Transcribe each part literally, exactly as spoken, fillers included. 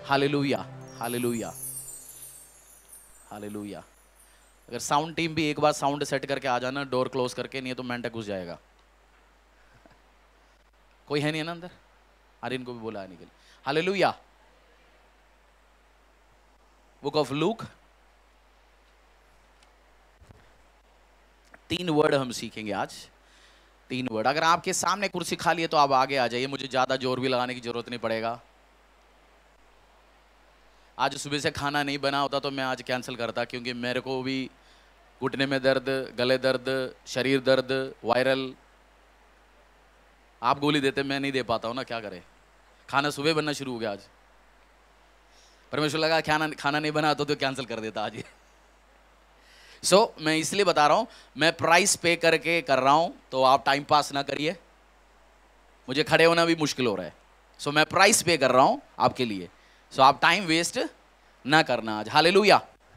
Hallelujah, hallelujah, hallelujah. अगर sound team भी एक बार साउंड सेट करके आ जाना, डोर क्लोज करके, नहीं तो मेंढक घुस जाएगा। कोई है नहीं ना अंदर? अरे इनको भी बोला आने के लिए। हालेलुया। बुक ऑफ लूक, तीन वर्ड हम सीखेंगे आज। तीन वर्ड। अगर आपके सामने कुर्सी खाली है तो आप आगे आ जाइए, मुझे ज्यादा जोर भी लगाने की जरूरत नहीं पड़ेगा। आज सुबह से खाना नहीं बना होता तो मैं आज कैंसिल करता, क्योंकि मेरे को भी घुटने में दर्द, गले दर्द, शरीर दर्द, वायरल। आप गोली देते, मैं नहीं दे पाता हूं ना, क्या करे। खाना सुबह बनना शुरू हो गया आज। परमेश्वर लगा खाना खाना नहीं बना तो, तो कैंसिल कर देता आज। सो so, मैं इसलिए बता रहा हूं, मैं प्राइस पे करके कर रहा हूं, तो आप टाइम पास ना करिए। मुझे खड़े होना भी मुश्किल हो रहा है। सो so, मैं प्राइस पे कर रहा हूं आपके लिए। सो so, आप टाइम वेस्ट ना करना आज। हालेलुया।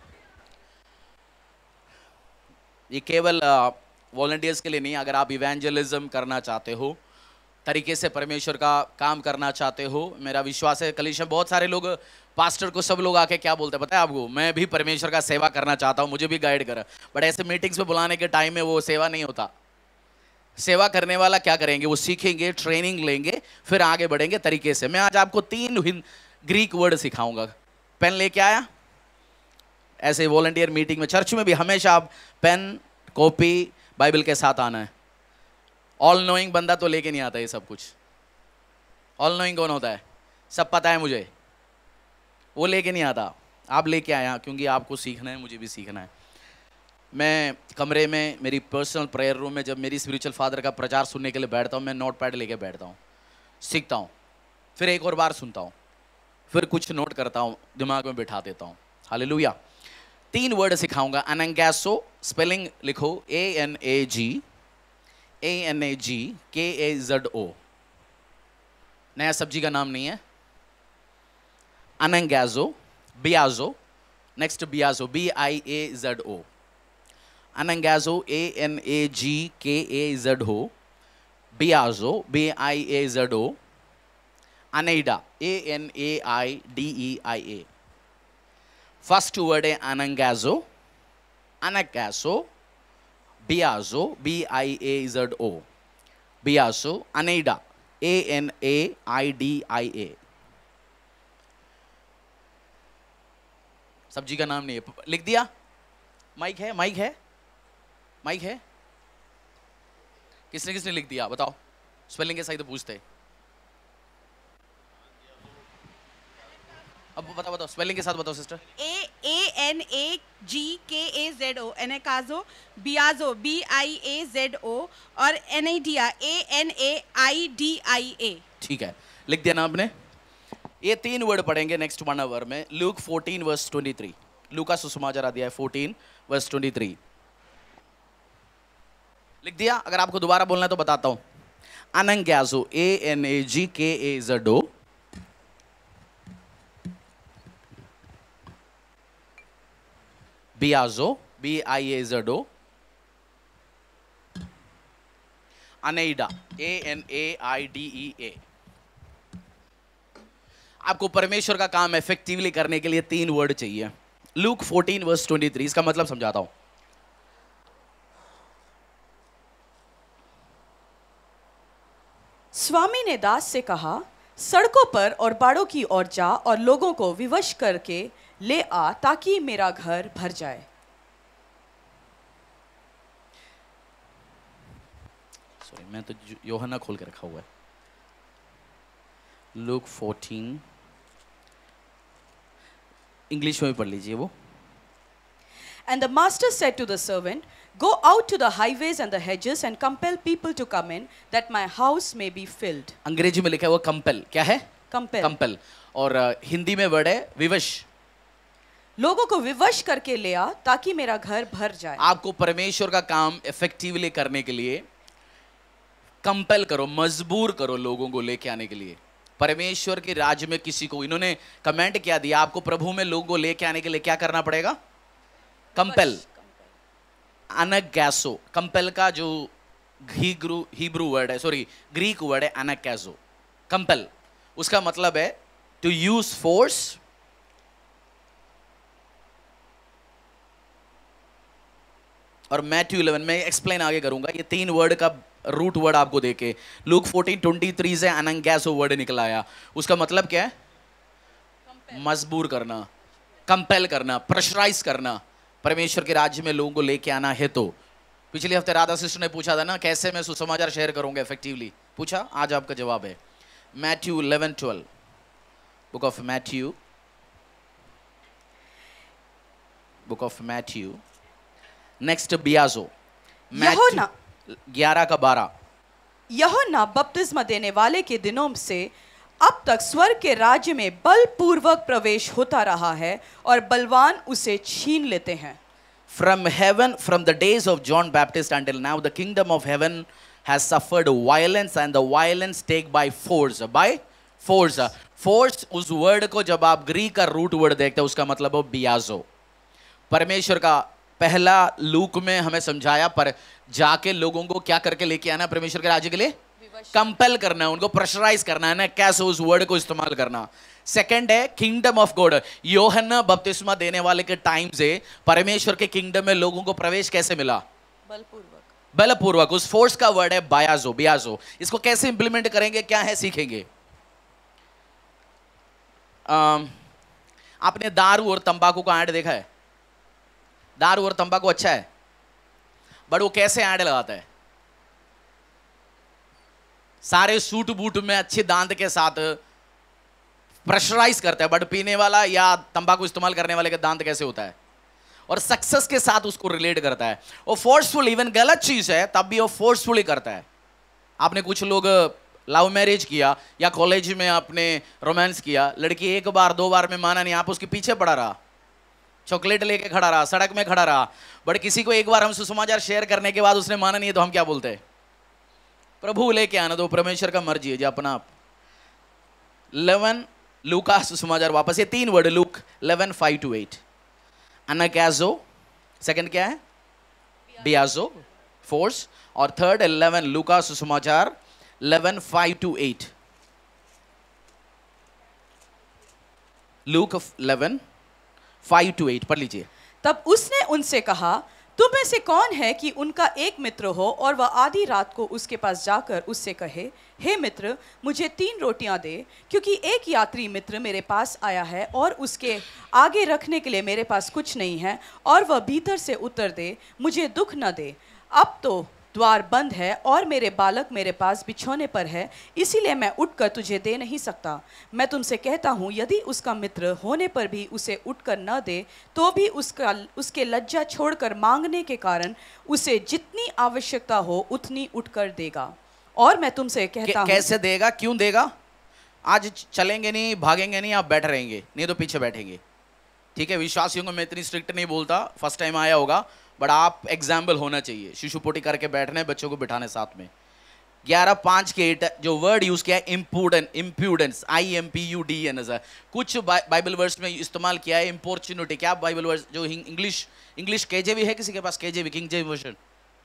ये केवल वॉलंटियर्स के लिए नहीं, अगर आप इवेंजलिज्म करना चाहते हो, तरीके से परमेश्वर का काम करना चाहते हो, मेरा विश्वास है कलीसिया बहुत सारे लोग, पास्टर को सब लोग आके क्या बोलते हैं पता है आपको? मैं भी परमेश्वर का सेवा करना चाहता हूं, मुझे भी गाइड करा। बट ऐसे मीटिंग्स में बुलाने के टाइम में वो सेवा नहीं होता। सेवा करने वाला क्या करेंगे? वो सीखेंगे, ट्रेनिंग लेंगे, फिर आगे बढ़ेंगे तरीके से। मैं आज आपको तीन ग्रीक वर्ड सिखाऊंगा। पेन लेके आया? ऐसे वॉलंटियर मीटिंग में, चर्च में भी हमेशा आप पेन, कॉपी, बाइबल के साथ आना है। ऑल नोइंग बंदा तो लेके नहीं आता ये सब कुछ। ऑल नोइंग कौन होता है? सब पता है मुझे, वो लेके नहीं आता। आप लेके आया, क्योंकि आपको सीखना है, मुझे भी सीखना है। मैं कमरे में, मेरी पर्सनल प्रेयर रूम में, जब मेरी स्पिरिचुअल फादर का प्रचार सुनने के लिए बैठता हूँ, मैं नोट पैड लेके बैठता हूँ, सीखता हूँ, फिर एक और बार सुनता हूँ, फिर कुछ नोट करता हूँ, दिमाग में बिठा देता हूँ। हालेलुया। तीन वर्ड सिखाऊंगा। अनंगैसो, स्पेलिंग लिखो, ए N A ji A N A G K A Z ओ। नया सब्जी का नाम नहीं है। अनंगैजो, बियाजो, नेक्स्ट बियाजो, B I A Z O. अनंगैजो, A N A G K A Z O. बियाजो, B I A Z O. अनेडा, A N A I D E I A. First word है अनंगैजो, अनगैसो, बियाजो, B I A Z O, बियाजो, अनेडा, A N A I D I ए। सब्जी का नाम नहीं है, लिख दिया? माइक है? माइक है? माइक है? किसने किसने लिख दिया बताओ? स्पेलिंग के सही तो पूछते। अब बताओ बताओ, स्पेलिंग के साथ बताओ sister. A A N A G K A Z ओ, एनेकाजो, बियाजो, बी आई ए जेड ओ, और एनेडिया, ए N A I D I ए। ठीक है, लिख दिया ना आपने? ये तीन वर्ड पढ़ेंगे नेक्स्ट वन आवर में। Luke fourteen verse twenty three, लूका सुसमाचार अध्याय फोर्टीन वर्स ट्वेंटी थ्री। लिख दिया? अगर आपको दोबारा बोलना है तो बताता हूं। अनंगैजो, A N A G K A Z O, बियाजो, B I A Z O, अनेडा, A N A I D E A. आपको परमेश्वर का काम इफेक्टिवली करने के लिए तीन वर्ड चाहिए। Luke fourteen verse twenty three, इसका मतलब समझाता हूं। स्वामी ने दास से कहा, सड़कों पर और बाड़ों की ओर जा और लोगों को विवश करके ले आ, ताकि मेरा घर भर जाए। सॉरी, मैं तो यूहन्ना खोल के रखा हुआ है। लूक फोर्टीन, इंग्लिश में भी पढ़ लीजिए वो। And the master said to the servant, go out to the highways and the hedges and compel people to come in, that my house may be filled. अंग्रेजी में लिखा है वो कंपेल। क्या है? Compel. कंपेल। और uh, हिंदी में word है विवश। लोगों को विवश करके ले आ, ताकि मेरा घर भर जाए। आपको परमेश्वर का काम इफेक्टिवली करने के लिए कंपेल करो, मजबूर करो लोगों को लेके आने के लिए परमेश्वर के राज्य में। किसी को, इन्होंने कमेंट क्या दिया, आपको प्रभु में लोगों को लेके आने के लिए क्या करना पड़ेगा? कंपेल। अनगैसो, कंपेल का जो हिब्रू हिब्रू वर्ड है, सॉरी ग्रीक वर्ड है अनगैसो, कंपेल। उसका मतलब है to use force, और मैथ्यू इलेवन में एक्सप्लेन आगे करूंगा। ये तीन वर्ड का रूट वर्ड आपको देके लूक फोर्टीन ट्वेंटी थ्री से अनंगैसो वर्ड निकल आया। उसका मतलब क्या है? मजबूर करना, कंपेल करना, प्रेशराइज करना, परमेश्वर के राज्य में लोगों को लेके आना है। तो पिछले हफ्ते राधा सिस्टर ने पूछा था ना, कैसे मैं सुसमाचार शेयर करूंगा इफेक्टिवली, पूछा, आज आपका जवाब है। Matthew eleven twelve, book of Matthew, book of Matthew, next बियाजो, यूहन्ना ग्यारह का बारह। यूहन्ना बपतिस्मा देने वाले के दिनों से अब तक स्वर्ग के राज्य में बलपूर्वक प्रवेश होता रहा है और बलवान उसे छीन लेते हैं। From heaven, from the days of John Baptist until now, the kingdom of heaven has suffered violence and the violence take by force. By force. Force उस वर्ड को जब आप ग्रीक का रूट वर्ड देखते हैं उसका मतलब हो बियाजो। परमेश्वर का पहला लूक में हमें समझाया, पर जाके लोगों को क्या करके लेके आना परमेश्वर के राज्य के लिए? कंपेल करना, उनको प्रेशराइज करना है ना, कैसे उस वर्ड को इस्तेमाल करना। सेकंड है किंगडम ऑफ गॉड। यूहन्ना बपतिस्मा देने वाले के टाइम से परमेश्वर के किंगडम में लोगों को प्रवेश कैसे मिला? बलपूर्वक। बलपूर्वक। उस फोर्स का वर्ड है बायाजो, बियाजो। इसको कैसे इंप्लीमेंट करेंगे, क्या है, सीखेंगे। आम, आपने दारू और तंबाकू का ऐड देखा है? दारू और तंबाकू अच्छा है, बट वो कैसे ऐड लगाता है? सारे सूट बूट में अच्छे दांत के साथ प्रेशराइज करता है, बट पीने वाला या तंबाकू इस्तेमाल करने वाले का दांत कैसे होता है? और सक्सेस के साथ उसको रिलेट करता है। वो फोर्सफुल, इवन गलत चीज है तब भी वो फोर्सफुली करता है। आपने कुछ लोग लव मैरिज किया या कॉलेज में आपने रोमांस किया, लड़की एक बार दो बार में माना नहीं, आप उसके पीछे पड़ा रहा, चॉकलेट लेके खड़ा रहा, सड़क में खड़ा रहा, बट किसी को एक बार हम सुसमाचार शेयर करने के बाद उसने माना नहीं है तो हम क्या बोलते हैं? प्रभु लेके आना दो, परमेश्वर का मर्जी है, जो अपना आप। इलेवन लूका सुसमाचार, वापस ये तीन word Luke eleven five to eight. अनागैजो सेकंड क्या है? बियाजो, फोर्स, और थर्ड इलेवन लूका सुसमाचार eleven five to eight. Luke eleven five to eight पढ़ लीजिए। तब उसने उनसे कहा, तुम में से कौन है कि उनका एक मित्र हो और वह आधी रात को उसके पास जाकर उससे कहे, हे मित्र, मुझे तीन रोटियां दे, क्योंकि एक यात्री मित्र मेरे पास आया है और उसके आगे रखने के लिए मेरे पास कुछ नहीं है, और वह भीतर से उत्तर दे, मुझे दुख न दे, अब तो द्वार बंद है और मेरे बालक मेरे पास बिछौने पर है, इसीलिए मैं उठकर तुझे दे नहीं सकता। मैं तुमसे कहता हूँ, यदि उसका मित्र होने पर भी उसे उठकर न दे, तो भी उसका उसके लज्जा छोड़कर मांगने के कारण उसे जितनी आवश्यकता हो उतनी उठकर देगा। और मैं तुमसे कहता हूँ, कैसे देगा, क्यों देगा? आज चलेंगे नहीं, भागेंगे नहीं, आप बैठ रहेंगे, नहीं तो पीछे बैठेंगे। ठीक है, विश्वासियों को मैं इतनी स्ट्रिक्ट नहीं बोलता, फर्स्ट टाइम आया होगा, बट आप एग्जाम्पल होना चाहिए। शिशु पोटी करके बैठने, बच्चों को बिठाने साथ में। ग्यारह पाँच के एट जो वर्ड यूज किया है impudence, impudence, I M P U D N, कुछ बाइबल वर्ड्स में इस्तेमाल किया है इम्पोर्चुनिटी। क्या बाइबल वर्ड्स जो इंग्लिश इंग्लिश केजेवी है किसी के पास? KJV, King James version,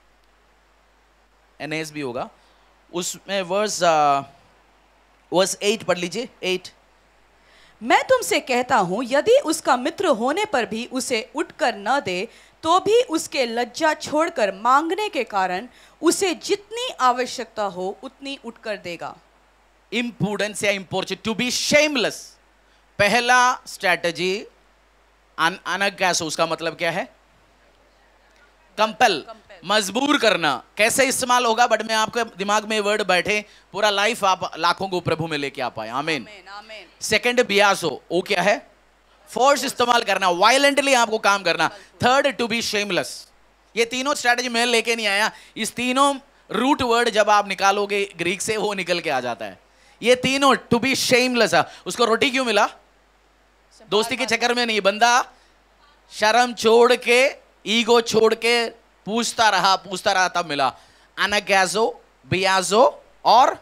NSB होगा, उसमें वर्स वर्स एट पढ़ लीजिए। एट, मैं तुमसे कहता हूँ, यदि उसका मित्र होने पर भी उसे उठकर न दे, तो भी उसके लज्जा छोड़कर मांगने के कारण उसे जितनी आवश्यकता हो उतनी उठकर देगा। इम्पूडेंस या इम्पोर्चुनिटी, टू बी शेमलेस। पहला स्ट्रैटेजी अनगैस, उसका मतलब क्या है? कंपेल, मजबूर करना। कैसे इस्तेमाल होगा, बट मैं आपके दिमाग में वर्ड बैठे, पूरा लाइफ आप लाखों को प्रभु में लेके आ पाए। आमीन। सेकंड बियासो, वो क्या है? फोर्स इस्तेमाल करना, वायलेंटली आपको काम करना। Third to be shameless. ये तीनों स्ट्रैटेजी मैं लेके नहीं आया, इस तीनों रूट वर्ड जब आप निकालोगे ग्रीक से वो निकल के आ जाता है। ये तीनों, टू बी शेमलेस। उसको रोटी क्यों मिला? दोस्ती के चक्कर में नहीं, बंदा शर्म छोड़ के, ईगो छोड़ के पूछता रहा पूछता रहा तब मिला। अनागैजो, बियाजो और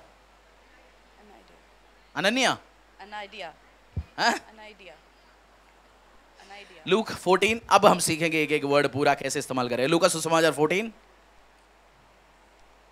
अनन्या, अनाइडिया, अनाइडिया। लूक फोर्टीन, अब हम सीखेंगे एक एक वर्ड पूरा कैसे इस्तेमाल करें। लूका सुसमाचार फोर्टीन।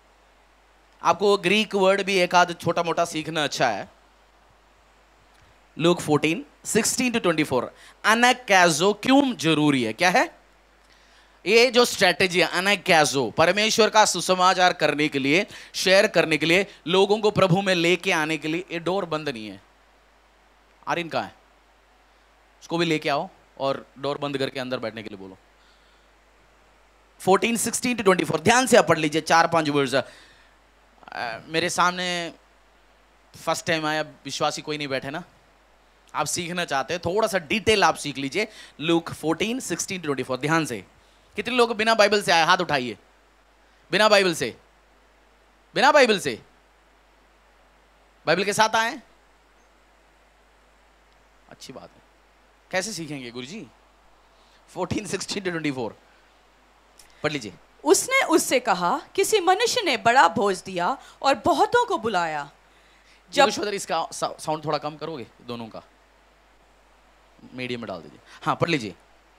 आपको ग्रीक वर्ड भी एक आध छोटा मोटा सीखना अच्छा है। Luke fourteen sixteen to twenty four. अनाकाजो क्यों जरूरी है? क्या है ये जो स्ट्रैटेजी है अनाकाजो? परमेश्वर का सुसमाचार करने के लिए, शेयर करने के लिए, लोगों को प्रभु में लेके आने के लिए। ये डोर बंद नहीं है। आरिन कहाँ है? उसको भी लेके आओ और डोर बंद करके अंदर बैठने के लिए बोलो। Fourteen sixteen to twenty four ध्यान से आप पढ़ लीजिए, चार पांच वर्ड्स। मेरे सामने फर्स्ट टाइम आया विश्वासी कोई नहीं बैठे ना, आप सीखना चाहते हैं थोड़ा सा डिटेल आप सीख लीजिए। Luke fourteen sixteen to twenty four ध्यान से। कितने लोग बिना बाइबल से आए? हाथ उठाइए। बिना बाइबल से, बिना बाइबल से, बाइबल के साथ आए? अच्छी बात है। कैसे सीखेंगे गुरुजी? Fourteen sixteen to twenty four पढ़ लीजिए। उसने उससे कहा, किसी मनुष्य ने बड़ा भोज दिया और बहुतों को बुलाया। जब इसका साउंड थोड़ा कम करोगे? दोनों का मीडियम में डाल दीजिए। हाँ पढ़ लीजिए।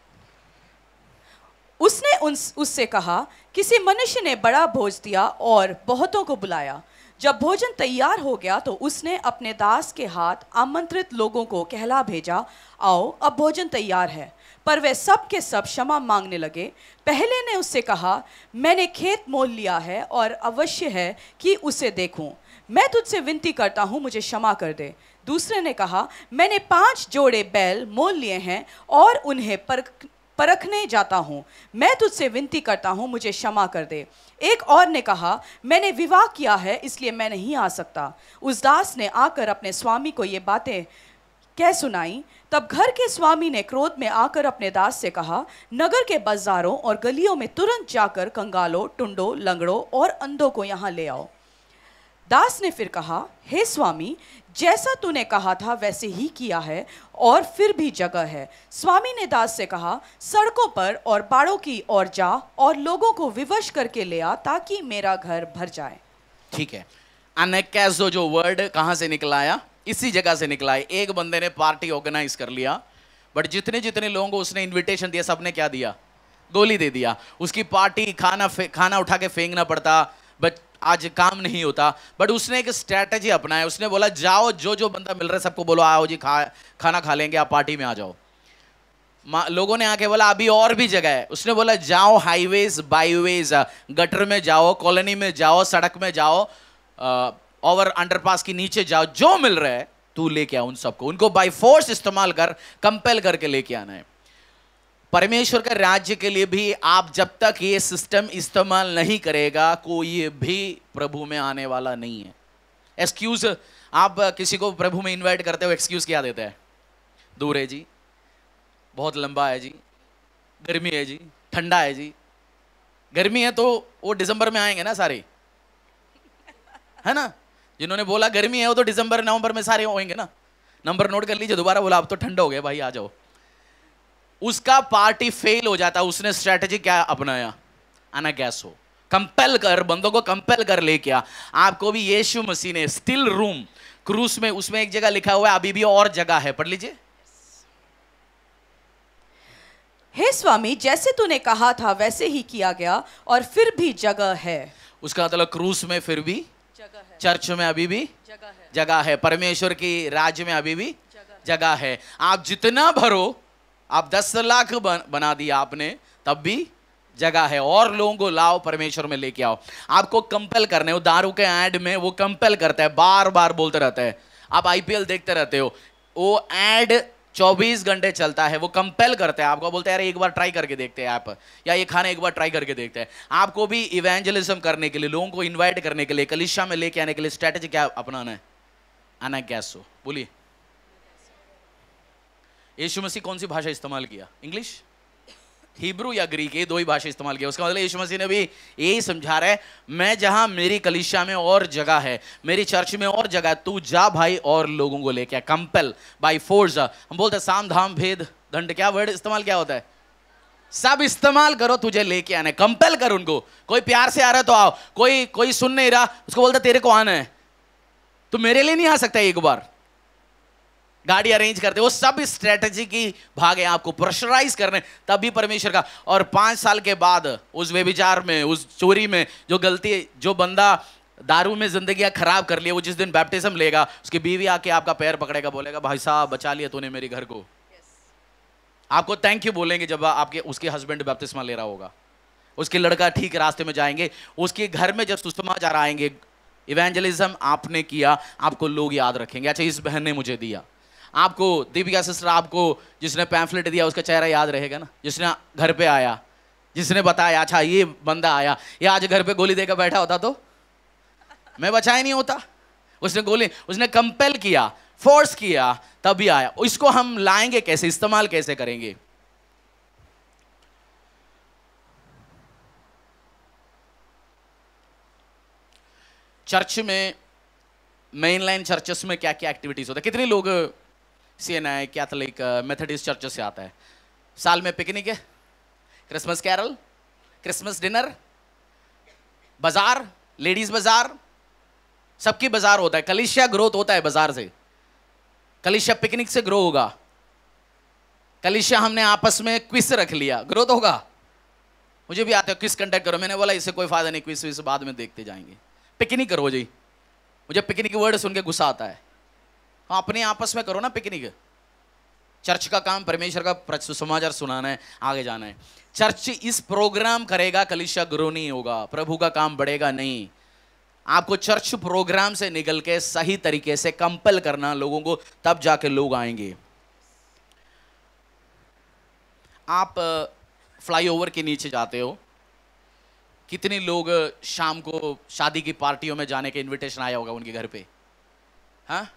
उसने उस उससे कहा, किसी मनुष्य ने बड़ा भोज दिया और बहुतों को बुलाया। जब भोजन तैयार हो गया तो उसने अपने दास के हाथ आमंत्रित लोगों को कहला भेजा, आओ अब भोजन तैयार है। पर वे सब के सब क्षमा मांगने लगे। पहले ने उससे कहा, मैंने खेत मोल लिया है और अवश्य है कि उसे देखूं। मैं तुझसे विनती करता हूं, मुझे क्षमा कर दे। दूसरे ने कहा, मैंने पांच जोड़े बैल मोल लिए हैं और उन्हें परख परखने जाता हूं। मैं तुझसे विनती करता हूं, मुझे क्षमा कर दे। एक और ने कहा, मैंने विवाह किया है इसलिए मैं नहीं आ सकता। उस दास ने आकर अपने स्वामी को ये बातें कह सुनाई। तब घर के स्वामी ने क्रोध में आकर अपने दास से कहा, नगर के बाजारों और गलियों में तुरंत जाकर कंगालों, टुंडों, लंगड़ों और अंधों को यहाँ ले आओ। दास ने फिर कहा, हे स्वामी, जैसा तूने कहा था वैसे ही किया है और फिर भी जगह है। स्वामी ने दास से कहा, सड़कों पर और बाड़ों की ओर जा और लोगों को विवश करके ले आ ताकि मेरा घर भर जाए। ठीक है। अनाकाजो जो वर्ड कहां से निकला आया? इसी जगह से निकला है। एक बंदे ने पार्टी ऑर्गेनाइज कर लिया, बट जितने जितने लोगों को उसने इनविटेशन दिया सबने क्या दिया? गोली दे दिया। उसकी पार्टी खाना खाना उठा के फेंकना पड़ता, बट आज काम नहीं होता। बट उसने एक स्ट्रैटेजी अपनाया। उसने बोला, जाओ जो जो बंदा मिल रहा है सबको बोलो, आओ जी खा खाना खा लेंगे, आप पार्टी में आ जाओ। लोगों ने आके बोला अभी और भी जगह है। उसने बोला, जाओ हाईवेज, बाईवेज, गटर में जाओ, कॉलोनी में जाओ, सड़क में जाओ, ओवर अंडरपास के नीचे जाओ, जो मिल रहा है तू लेके आ उन सबको। उनको बाय फोर्स इस्तेमाल कर, कंपेल करके लेके आना है। परमेश्वर के राज्य के लिए भी आप जब तक ये सिस्टम इस्तेमाल नहीं करेगा, कोई भी प्रभु में आने वाला नहीं है। एक्सक्यूज, आप किसी को प्रभु में इनवाइट करते हो, एक्सक्यूज क्या देते हैं? दूर है जी, बहुत लंबा है जी, गर्मी है जी, ठंडा है जी। गर्मी है तो वो दिसंबर में आएंगे ना सारे, है ना? जिन्होंने बोला गर्मी है वो तो दिसंबर नवंबर में सारे होंगे ना। नंबर नोट कर लीजिए। दोबारा बोला अब तो ठंडा हो गया भाई, आ जाओ। उसका पार्टी फेल हो जाता। उसने स्ट्रैटेजी क्या अपनाया? अनाकाजो। कंपेल कर, बंदों को कंपेल कर लेके आ। आपको भी यीशु मसीह ने स्टिल रूम क्रूस में, उसमें एक जगह लिखा हुआ है अभी भी और जगह है, पढ़ लीजिए। हे स्वामी, जैसे तूने कहा था वैसे ही किया गया और फिर भी जगह है। उसका मतलब क्रूस में फिर भी जगह है, चर्च में अभी भी जगह है, जगह है, परमेश्वर की राज्य में अभी भी जगह है। आप जितना भरो, आप दस लाख बन, बना दिया आपने, तब भी जगह है। और लोगों को लाओ, परमेश्वर में लेके आओ। आपको कंपेल करने, वो दारू के ऐड में वो कंपेल करता है, बार बार बोलते रहता है। आप आईपीएल देखते रहते हो, वो ऐड चौबीस घंटे चलता है, वो कंपेल करता है आपको, बोलते हैं यार एक बार ट्राई करके देखते हैं आप, या ये खाना एक बार ट्राई करके देखते हैं। आपको भी इवेंजलिज्म करने के लिए, लोगों को इन्वाइट करने के लिए, कलीसिया में लेके आने के लिए स्ट्रैटेजी क्या अपनाना है? अनाकाजो। बोलिए। यीशु मसीह कौन सी भाषा इस्तेमाल किया? इंग्लिश, हिब्रू या ग्रीक, ये दो ही भाषा इस्तेमाल किया। उसका मतलब यीशु मसीह ने भी यही समझा रहा है, मैं जहां मेरी कलीसिया में और जगह है, मेरी चर्च में और जगह है, तू जा भाई और लोगों को लेके आ। Compel by force. हम बोलते हैं साम धाम भेद दंड, क्या वर्ड इस्तेमाल क्या होता है? सब इस्तेमाल करो, तुझे लेके आना है। कंपेल कर उनको। कोई प्यार से आ रहा है तो आओ, कोई कोई सुन नहीं रहा, उसको बोलता तेरे को आना है, तो मेरे लिए नहीं आ सकता एक बार। गाड़ी अरेंज करते, वो सब स्ट्रेटजी की भाग है, आपको प्रेशराइज करने, तभी परमेश्वर का। और पांच साल के बाद उस व्यभिचार में, उस चोरी में जो गलती, जो बंदा दारू में जिंदगी खराब कर लिया, वो जिस दिन बैप्टिज्म लेगा उसकी बीवी आके आपका पैर पकड़ेगा, बोलेगा भाई साहब बचा लिया तूने मेरे घर को। आपको थैंक यू बोलेंगे जब आपके उसके हस्बैंड बैप्टिस्मा ले रहा होगा, उसके लड़का ठीक रास्ते में जाएंगे, उसके घर में जब सुसमाचार आएंगे, इवेंजलिज्म आपने किया, आपको लोग याद रखेंगे, अच्छा इस बहन ने मुझे दिया। आपको दीपिका सिस्टर, आपको जिसने पैम्फलेट दिया उसका चेहरा याद रहेगा ना, जिसने घर पे आया, जिसने बताया अच्छा ये बंदा आया, ये आज घर पे गोली देकर बैठा होता तो मैं बचा ही नहीं होता। उसने गोली, उसने कंपेल किया, फोर्स किया, तभी आया। इसको हम लाएंगे कैसे, इस्तेमाल कैसे करेंगे? चर्च में, मेन लाइन चर्चेस में क्या क्या एक्टिविटीज होता है? कितने लोग सीएनआई, कैथोलिक, मेथोडिस्ट चर्चेस से आता है? साल में पिकनिक है, क्रिसमस कैरल, क्रिसमस डिनर, बाजार, लेडीज बाजार, सबकी बाजार होता है। कलीसिया ग्रोथ होता है बाजार से, कलीसिया पिकनिक से ग्रो होगा। कलीसिया हमने आपस में क्विज रख लिया, ग्रोथ होगा। मुझे भी आते हो क्विज कंडक्ट करो, मैंने बोला इससे कोई फायदा नहीं, क्विज विज बाद में देखते जाएंगे, पिकनिक करो जी। मुझे पिकनिक वर्ड सुन के गुस्सा आता है। हाँ, अपने आपस में करो ना पिकनिक। चर्च का काम परमेश्वर का सुसमाचार सुनाना है, आगे जाना है। चर्च इस प्रोग्राम करेगा, कलीसिया ग्रो नहीं होगा, प्रभु का काम बढ़ेगा नहीं। आपको चर्च प्रोग्राम से निकल के सही तरीके से कंपेल करना लोगों को, तब जाके लोग आएंगे। आप फ्लाईओवर के नीचे जाते हो, कितने लोग शाम को शादी की पार्टियों में जाने के इनविटेशन आया होगा उनके घर पे? हाँ,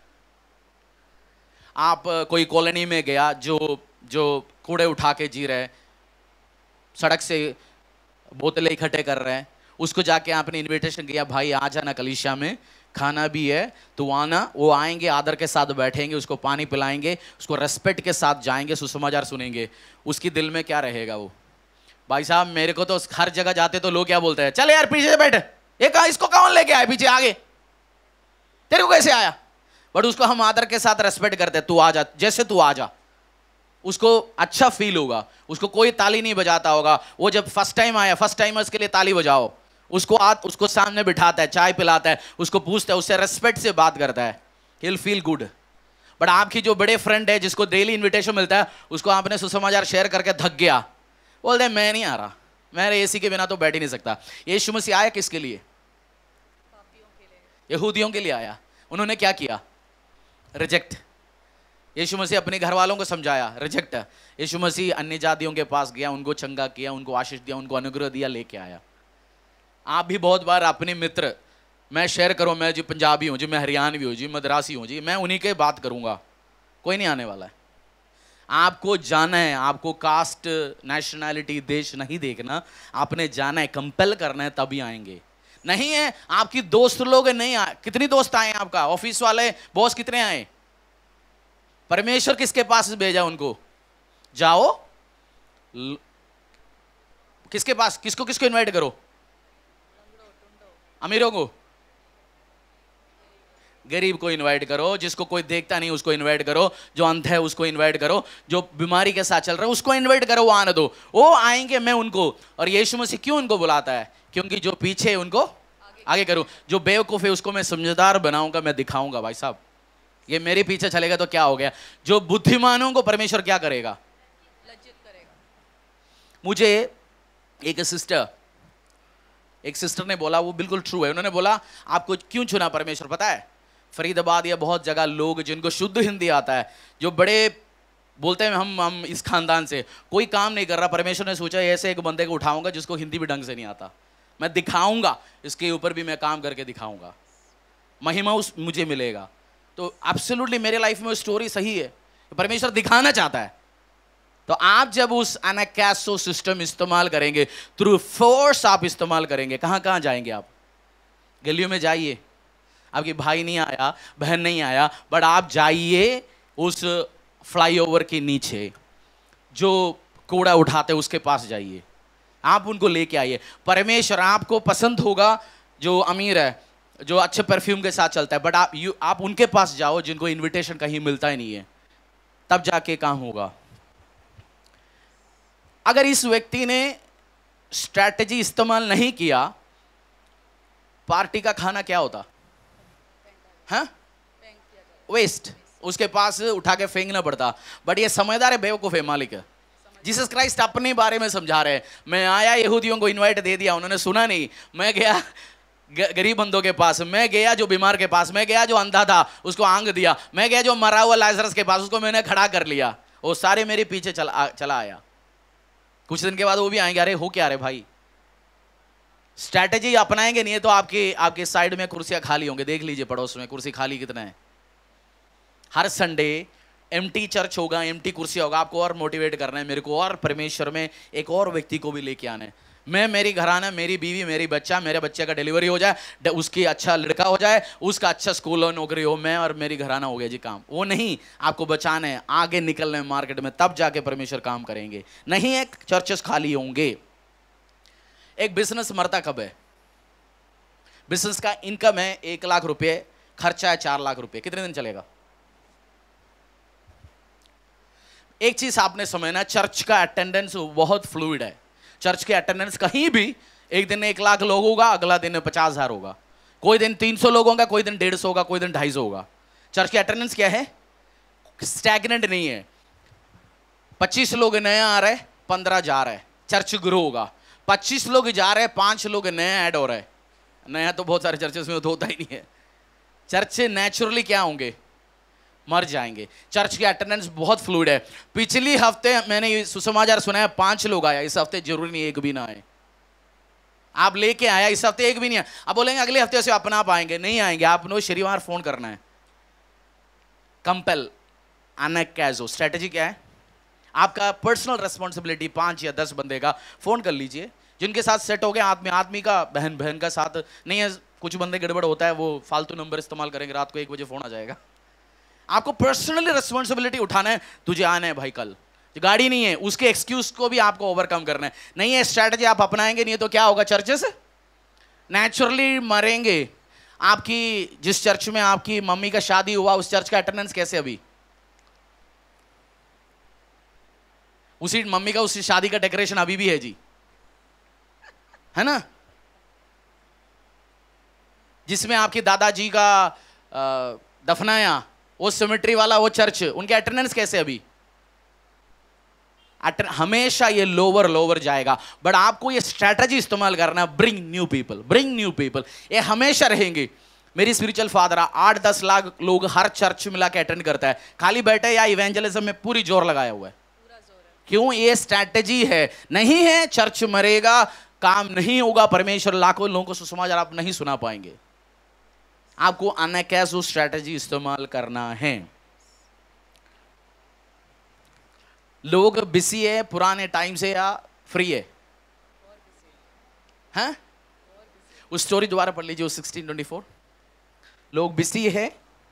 आप कोई कॉलोनी में गया जो जो कूड़े उठा के जी रहे, सड़क से बोतलें इकट्ठे कर रहे हैं, उसको जाके आपने इनविटेशन किया, भाई आ जाना कलीसिया में, खाना भी है तो आना। वो आएंगे, आदर के साथ बैठेंगे, उसको पानी पिलाएंगे, उसको रेस्पेक्ट के साथ जाएंगे, सुसमाचार सुनेंगे। उसकी दिल में क्या रहेगा? वो भाई साहब मेरे को तो हर जगह जाते तो लोग क्या बोलते हैं, चल यार पीछे से बैठ, ये कहा इसको कौन लेके आया पीछे, आगे तेरे को कैसे आया? बट उसको हम आदर के साथ रेस्पेक्ट करते हैं, तू आ जा, जैसे तू आ जा। उसको अच्छा फील होगा, उसको कोई ताली नहीं बजाता होगा। वो जब फर्स्ट टाइम आया, फर्स्ट टाइमर्स के लिए ताली बजाओ। उसको आ, उसको सामने बिठाता है, चाय पिलाता है, उसको पूछता है, उससे रेस्पेक्ट से बात करता है, he will feel good. But आपकी जो बड़े फ्रेंड है जिसको डेली इन्विटेशन मिलता है, उसको आपने सुसमाचार शेयर करके थक गया, बोलते मैं नहीं आ रहा, मैं एसी के बिना तो बैठ ही नहीं सकता। यीशु मसीह आया किसके लिए? यहूदियों के लिए आया। उन्होंने क्या किया? रिजेक्ट। यीशु मसीह अपने घर वालों को समझाया, रिजेक्ट। यीशु मसीह अन्य जातियों के पास गया, उनको चंगा किया, उनको आशीष दिया, उनको अनुग्रह दिया, लेके आया। आप भी बहुत बार अपने मित्र, मैं शेयर करूं, मैं जी पंजाबी हूं जी, मैं हरियाणवी हूं जी, मद्रासी हूं जी, मैं उन्हीं के बात करूंगा, कोई नहीं आने वाला है। आपको जाना है, आपको कास्ट, नेशनैलिटी, देश नहीं देखना, आपने जाना है, कंपेल करना है, तभी आएंगे। नहीं है आपकी दोस्त लोग नहीं आए, कितनी दोस्त आए आपका, ऑफिस वाले बॉस कितने आए? परमेश्वर किसके पास भेजा उनको? जाओ ल... किसके पास, किसको किसको इनवाइट करो? अमीरों को, गरीब को इनवाइट करो, जिसको कोई देखता नहीं उसको इनवाइट करो, जो अंध है उसको इनवाइट करो, जो बीमारी के साथ चल रहा है उसको इनवाइट करो, वो आने दो, वो आएंगे, मैं उनको। और यीशु मसीह क्यों उनको बुलाता है? क्योंकि जो पीछे है उनको आगे, आगे करूं, जो बेवकूफ है उसको मैं समझदार बनाऊंगा, मैं दिखाऊंगा भाई साहब ये मेरे पीछे चलेगा तो क्या हो गया। जो बुद्धिमानों को परमेश्वर क्या करेगा? लज्जित करेगा। मुझे एक सिस्टर एक सिस्टर ने बोला, वो बिल्कुल ट्रू है, उन्होंने बोला आपको क्यों चुना परमेश्वर पता है? फरीदाबाद या बहुत जगह लोग जिनको शुद्ध हिंदी आता है, जो बड़े बोलते हैं हम हम इस खानदान से, कोई काम नहीं कर रहा, परमेश्वर ने सोचा ऐसे एक बंदे को उठाऊंगा जिसको हिंदी भी ढंग से नहीं आता, मैं दिखाऊंगा, इसके ऊपर भी मैं काम करके दिखाऊंगा, महिमा उस मुझे मिलेगा। तो एब्सोल्युटली मेरे लाइफ में स्टोरी सही है, परमेश्वर दिखाना चाहता है। तो आप जब उस एनाकासो सिस्टम इस्तेमाल करेंगे, थ्रू फोर्स आप इस्तेमाल करेंगे, कहां कहां जाएंगे आप? गलियों में जाइए, आपके भाई नहीं आया, बहन नहीं आया, बट आप जाइए उस फ्लाईओवर के नीचे, जो कूड़ा उठाते उसके पास जाइए, आप उनको लेके आइए। परमेश्वर आपको पसंद होगा, जो अमीर है, जो अच्छे परफ्यूम के साथ चलता है, बट आप यू आप उनके पास जाओ जिनको इनविटेशन कहीं मिलता ही नहीं है, तब जाके काम होगा। अगर इस व्यक्ति ने स्ट्रैटेजी इस्तेमाल नहीं किया पार्टी का खाना क्या होता? हाँ, वेस्ट, उसके पास उठा के फेंकना पड़ता। बट ये समझदार है, बेवकूफ है, मालिक है। जीसस क्राइस्ट अपने बारे में समझा रहे हैं। मैं आया, यहूदियों को इनवाइट दे दिया, उन्होंने सुना नहीं। मैं गया गरीब बंदों के पास, मैं गया जो बीमार के पास, मैं गया जो अंधा था उसको आंग दिया, मैं गया जो मरा हुआ लाजरस के पास उसको मैंने खड़ा कर लिया। वो सारे मेरे पीछे चला चला आया। कुछ दिन के बाद वो भी आएंगे, अरे हो क्या रे भाई। स्ट्रैटेजी अपनाएंगे नहीं तो आपके आपके साइड में कुर्सियां खाली होंगे। देख लीजिए पड़ोस में कुर्सी खाली कितना है। हर संडे एम्प्टी चर्च होगा, एम्प्टी कुर्सी होगा। आपको और मोटिवेट करना है, मेरे को और परमेश्वर में एक और व्यक्ति को भी लेके आना है। मैं, मेरी घराना, मेरी बीवी, मेरी बच्चा, मेरे बच्चे का डिलीवरी हो जाए, उसकी अच्छा लड़का हो जाए, उसका अच्छा स्कूल और नौकरी हो, मैं और मेरी घराना हो गया जी काम। वो नहीं, आपको बचाना है, आगे निकलना है मार्केट में, तब जाके परमेश्वर काम करेंगे। नहीं एक चर्चेस खाली होंगे। एक बिजनेस मरता कब है? बिजनेस का इनकम है एक लाख रुपए, खर्चा है चार लाख रुपए, कितने दिन चलेगा? एक चीज आपने समझना, चर्च का अटेंडेंस बहुत फ्लूइड है। चर्च के अटेंडेंस कहीं भी एक दिन एक लाख लोग होगा, अगला दिन पचास हजार होगा, कोई दिन तीन सौ लोग होगा, कोई दिन डेढ़ सौ होगा, कोई दिन ढाई सौ होगा। चर्च के अटेंडेंस क्या है? स्टैग्नेंट नहीं है। पच्चीस लोग नए आ रहे, पंद्रह जा रहे, चर्च ग्रो होगा। पच्चीस लोग जा रहे, पांच लोग नए ऐड हो रहे। नया तो बहुत सारे चर्चेस में तो होता ही नहीं है। चर्च से नेचुरली क्या होंगे? मर जाएंगे। चर्च की अटेंडेंस बहुत फ्लूइड है। पिछली हफ्ते मैंने ये सुसमाचार सुनाया, पांच लोग आया, इस हफ्ते जरूरी नहीं एक भी ना आए। आप लेके आया, इस हफ्ते एक भी नहीं आया। आप बोलेंगे अगले हफ्ते से अपना आप आएंगे, नहीं आएंगे। आपने शनिवार फोन करना है। कंपेल अनकैज़ो स्ट्रेटेजी क्या है? आपका पर्सनल रेस्पॉन्सिबिलिटी, पांच या दस बंदे का फोन कर लीजिए जिनके साथ सेट हो गया। आदमी आदमी का, बहन बहन का साथ नहीं है। कुछ बंदे गड़बड़ होता है, वो फालतू नंबर इस्तेमाल करेंगे, रात को एक बजे फोन आ जाएगा। आपको पर्सनली रिस्पॉन्सिबिलिटी उठाना है, तुझे आना है भाई कल, गाड़ी नहीं है, उसके एक्सक्यूज को भी आपको ओवरकम करना है। नहीं है स्ट्रैटेजी आप अपनाएंगे नहीं तो क्या होगा? चर्चेस नेचुरली मरेंगे। आपकी जिस चर्च में आपकी मम्मी का शादी हुआ, उस चर्च का अटेंडेंस कैसे अभी? उसी मम्मी का उसी शादी का डेकोरेशन अभी भी है जी, है ना? जिसमें आपके दादाजी का दफनाया, वो सिमेट्री वाला वो चर्च, उनके अटेंडेंस कैसे अभी? हमेशा ये लोअर लोअर जाएगा। बट आपको ये स्ट्रैटेजी इस्तेमाल करना, bring new people, bring new people. ये हमेशा रहेंगे। मेरी स्पिरिचुअल फादर आठ दस लाख लोग हर चर्च मिला के अटेंड करता है, खाली बैठे या इवेंजलिज्म में पूरी जोर लगाया हुआ है। क्यों? ये स्ट्रैटेजी है। नहीं है, चर्च मरेगा, काम नहीं होगा, परमेश्वर लाखों लोगों को सुसमाचार आप नहीं सुना पाएंगे। आपको अनकैज़ो स्ट्रैटेजी इस्तेमाल करना है। लोग बिजी है पुराने टाइम से या फ्री है? हैं? उस स्टोरी दोबारा पढ़ लीजिए, सिक्सटीन ट्वेंटी फोर। लोग बिजी है,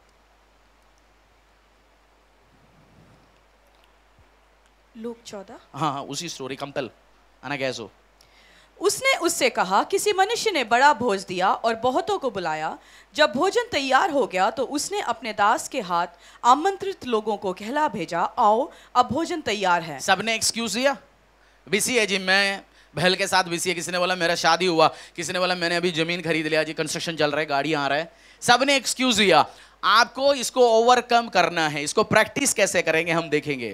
लूक चौदह। हाँ हाँ उसी स्टोरी, कंपेल अनकैज़ो। उसने उससे कहा, किसी मनुष्य ने बड़ा भोज दिया और बहुतों को बुलाया। जब भोजन तैयार हो गया तो उसने अपने दास के हाथ आमंत्रित लोगों को कहला भेजा, आओ अब भोजन तैयार है। सबने एक्सक्यूज दिया, बिजी है जी, मैं बहल के साथ बिजी है। किसी ने बोला मेरा शादी हुआ, किसी ने बोला मैंने अभी जमीन खरीद लिया जी, कंस्ट्रक्शन चल रहा है, गाड़ी आ रहा है। सबने एक्सक्यूज दिया। आपको इसको ओवरकम करना है। इसको प्रैक्टिस कैसे करेंगे हम देखेंगे।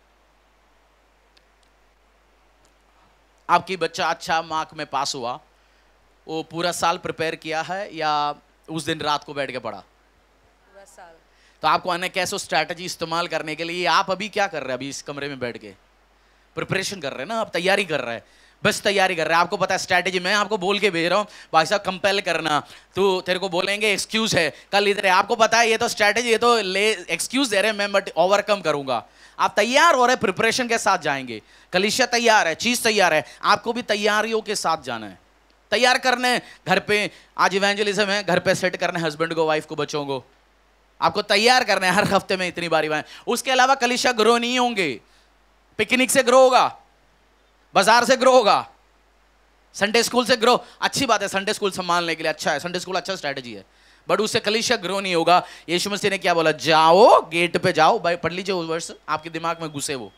आपकी बच्चा अच्छा मार्क में पास हुआ, वो पूरा साल प्रिपेयर किया है या उस दिन रात को बैठ के पढ़ा? पूरा साल। तो आपको अनकैज़ो स्ट्रैटेजी इस्तेमाल करने के लिए आप अभी क्या कर रहे हैं? अभी इस कमरे में बैठ के प्रिपरेशन कर रहे हैं ना, आप तैयारी कर रहे हैं, बस तैयारी कर रहे हैं। आपको पता है स्ट्रैटेजी, मैं आपको बोल के भेज रहा हूँ भाई साहब कंपेल करना, तो तेरे को बोलेंगे एक्सक्यूज है, कल इधर है। आपको पता है ये तो स्ट्रैटेजी, ये तो ले एक्सक्यूज दे रहे हैं मैं, बट ओवरकम करूंगा। आप तैयार हो रहे, प्रिपरेशन के साथ जाएंगे। कलीसिया तैयार है, चीज तैयार है, आपको भी तैयारियों के साथ जाना है। तैयार करने घर पे, आज इवेंजलिज्म है, घर पे सेट करना है हस्बैंड को, वाइफ को, बच्चों को। आपको तैयार करना है हर हफ्ते में इतनी बारी बार। उसके अलावा कलीसिया ग्रो नहीं होंगे। पिकनिक से ग्रो होगा, बाजार से ग्रो होगा, संडे स्कूल से ग्रो। अच्छी बात है, संडे स्कूल संभालने के लिए अच्छा है, संडे स्कूल अच्छा स्ट्रैटेजी है, बट उससे कलीसिया ग्रो नहीं होगा। यीशु मसीह ने क्या बोला? जाओ गेट पे जाओ। भाई पढ़ लीजिए वो वर्स, आपके दिमाग में घुसे वो।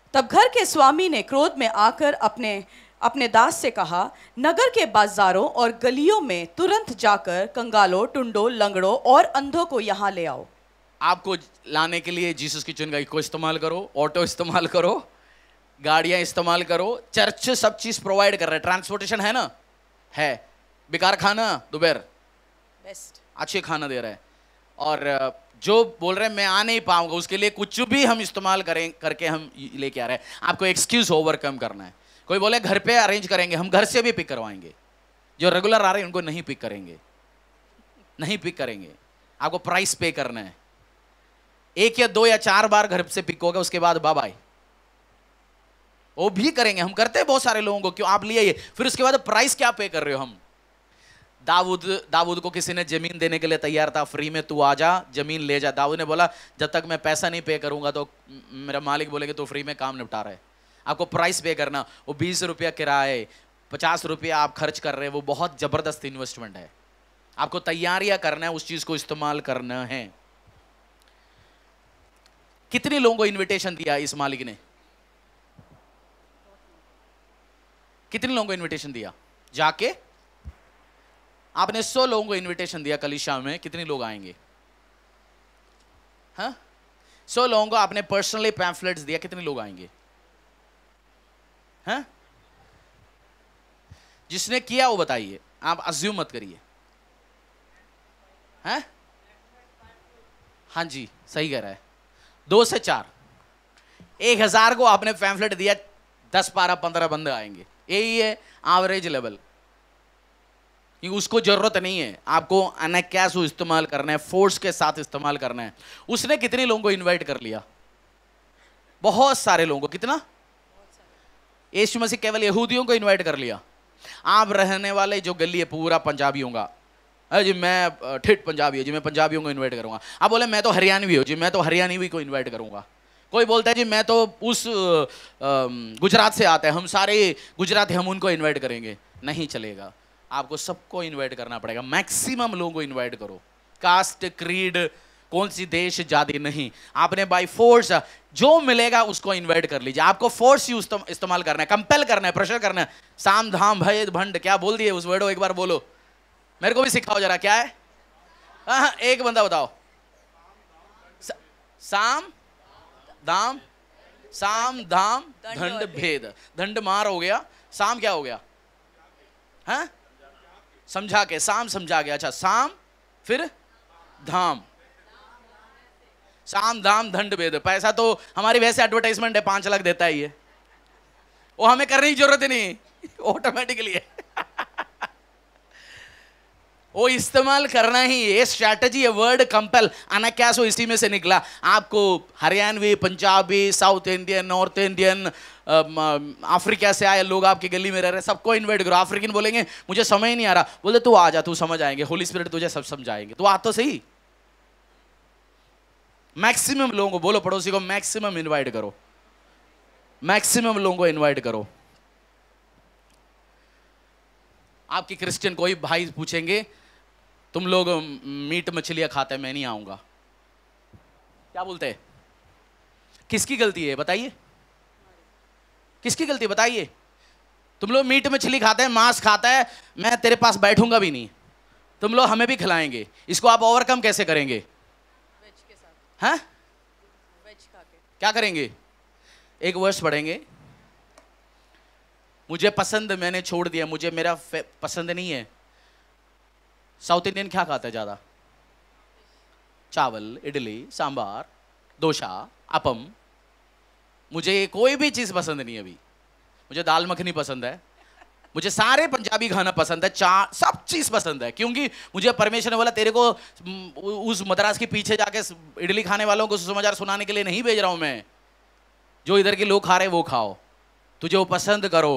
तब घर के स्वामी ने क्रोध में आकर अपने अपने दास से कहा, नगर के बाजारों और गलियों में तुरंत जाकर कंगालों, टुंडों, लंगड़ों और अंधों को यहाँ ले आओ। आपको लाने के लिए जीसस किचन गाइड को इस्तेमाल करो, ऑटो इस्तेमाल करो, गाड़ियां इस्तेमाल करो, चर्च सब चीज प्रोवाइड कर रहा है, ट्रांसपोर्टेशन है ना, है, बेकार खाना दोपहर बेस्ट अच्छे खाना दे रहा है, और जो बोल रहे हैं मैं आ नहीं पाऊंगा उसके लिए कुछ भी हम इस्तेमाल करें करके हम लेके आ रहे हैं। आपको एक्सक्यूज ओवरकम करना है। कोई बोले घर पे अरेंज करेंगे, हम घर से भी पिक करवाएंगे, जो रेगुलर आ रहे हैं उनको नहीं पिक करेंगे, नहीं पिक करेंगे, आपको प्राइस पे करना है। एक या दो या चार बार घर से पिक होगा, उसके बाद बाय बाय, वो भी करेंगे, हम करते हैं बहुत सारे लोगों को, क्यों आप लिए ये, फिर उसके बाद प्राइस क्या पे कर रहे हो हम। दाऊद दाऊद को किसी ने जमीन देने के लिए तैयार था, फ्री में तू आ जा जमीन ले जा। दाऊद ने बोला जब तक मैं पैसा नहीं पे करूंगा तो मेरा मालिक बोलेगा तो फ्री में काम निपटा रहा है। आपको प्राइस पे करना, वो बीस रुपया किराए, पचास रुपया आप खर्च कर रहे हैं, वो बहुत जबरदस्त इन्वेस्टमेंट है। आपको तैयारियां करना है, उस चीज को इस्तेमाल करना है। कितने लोगों को इन्विटेशन दिया इस मालिक ने? कितने लोगों को इन्विटेशन दिया? जाके आपने सौ लोगों को इनविटेशन दिया, कलीसिया में कितने लोग आएंगे? हाँ, सौ लोगों को आपने पर्सनली पैम्फलेट्स दिया, कितने लोग आएंगे? हाँ, जिसने किया वो बताइए, आप अज्यूम मत करिए। हाँ हाँ जी, सही कह रहा है, दो से चार, एक हजार को आपने पैम्फलेट दिया, दस बारह पंद्रह बंदे आएंगे, यही है एवरेज लेवल। उसको जरूरत नहीं है, आपको अनाकासु इस्तेमाल करना है, फोर्स के साथ इस्तेमाल करना है। उसने कितने लोगों को इनवाइट कर लिया? बहुत सारे लोगों को। कितना? यीशु मसीह केवल यहूदियों को इनवाइट कर लिया। आप रहने वाले जो गली है पूरा पंजाबी होगा, जी मैं ठेठ पंजाबी है जी, मैं पंजाबियों को इनवाइट करूंगा। आप बोले मैं तो हरियाणवी हूँ जी, मैं तो हरियाणवी को इनवाइट करूंगा। कोई बोलता है जी मैं तो उस गुजरात से आता है, हम सारे गुजराती हम उनको इनवाइट करेंगे। नहीं चलेगा, आपको सबको इनवाइट करना पड़ेगा। मैक्सिमम लोगों को इनवाइट करो, कास्ट क्रीड कौन सी देश जाति नहीं, आपने बाय फोर्स जो मिलेगा उसको इनवाइट कर लीजिए। आपको फोर्स यूज इस्तेमाल करना है, कंपेल करना है, प्रेशर करना है। साम धाम भेद भंड, क्या बोल दिए उस वर्ड को एक बार बोलो, मेरे को भी सिखाओ जरा, क्या है? हाँ, एक बंदा बताओ। साम दाम, साम धाम दंड भेद। दंड मार हो गया, साम क्या हो गया? हाँ, समझा के, साम समझा गया। अच्छा, साम फिर धाम, साम धाम दंड भेद। पैसा तो हमारी वैसे एडवर्टाइजमेंट है, पांच लाख देता है ये, वो हमें करने की जरूरत ही नहीं, ऑटोमेटिकली है। वो इस्तेमाल करना ही, ये स्ट्रैटेजी है। वर्ड कंपेल, अनाकासो इसी में से निकला। आपको Haryanvi, Punjabi, south Indian, north Indian, Africa से आए लोग आपकी गली में रह रहे, सबको इनवाइट करो। अफ्रीकन बोलेंगे मुझे समझ नहीं आ रहा, बोले तू आ जा, तू समझ आएंगे, होली स्पिरिट तुझे सब समझाएंगे, तू आ तो सही। मैक्सिमम लोगों को बोलो, पड़ोसी को मैक्सिमम इनवाइट करो, मैक्सिमम लोगों को इनवाइट करो। आपकी क्रिश्चियन कोई भाई पूछेंगे तुम लोग मीट मछलियां खाते हैं, मैं नहीं आऊंगा, क्या बोलते हैं? किसकी गलती है बताइए? किसकी गलती है बताइए? तुम लोग मीट मछली खाते हैं, मांस खाता है, मैं तेरे पास बैठूंगा भी नहीं, तुम लोग हमें भी खिलाएंगे। इसको आप ओवरकम कैसे करेंगे? वेज के साथ। हाँ, वेज खा के क्या करेंगे? एक वर्ष पढ़ेंगे, मुझे पसंद, मैंने छोड़ दिया, मुझे मेरा पसंद नहीं है। साउथ इंडियन क्या खाता है ज्यादा? चावल, इडली, सांबार, डोसा, अपम। मुझे कोई भी चीज पसंद नहीं है अभी। मुझे दाल मखनी पसंद है, मुझे सारे पंजाबी खाना पसंद है, चा सब चीज पसंद है, क्योंकि मुझे परमेश्वर ने बोला तेरे को उस मद्रास के पीछे जाके इडली खाने वालों को सुसमाचार सुनाने के लिए नहीं भेज रहा हूं मैं। जो इधर के लोग खा रहे वो खाओ, तुझे वो पसंद करो।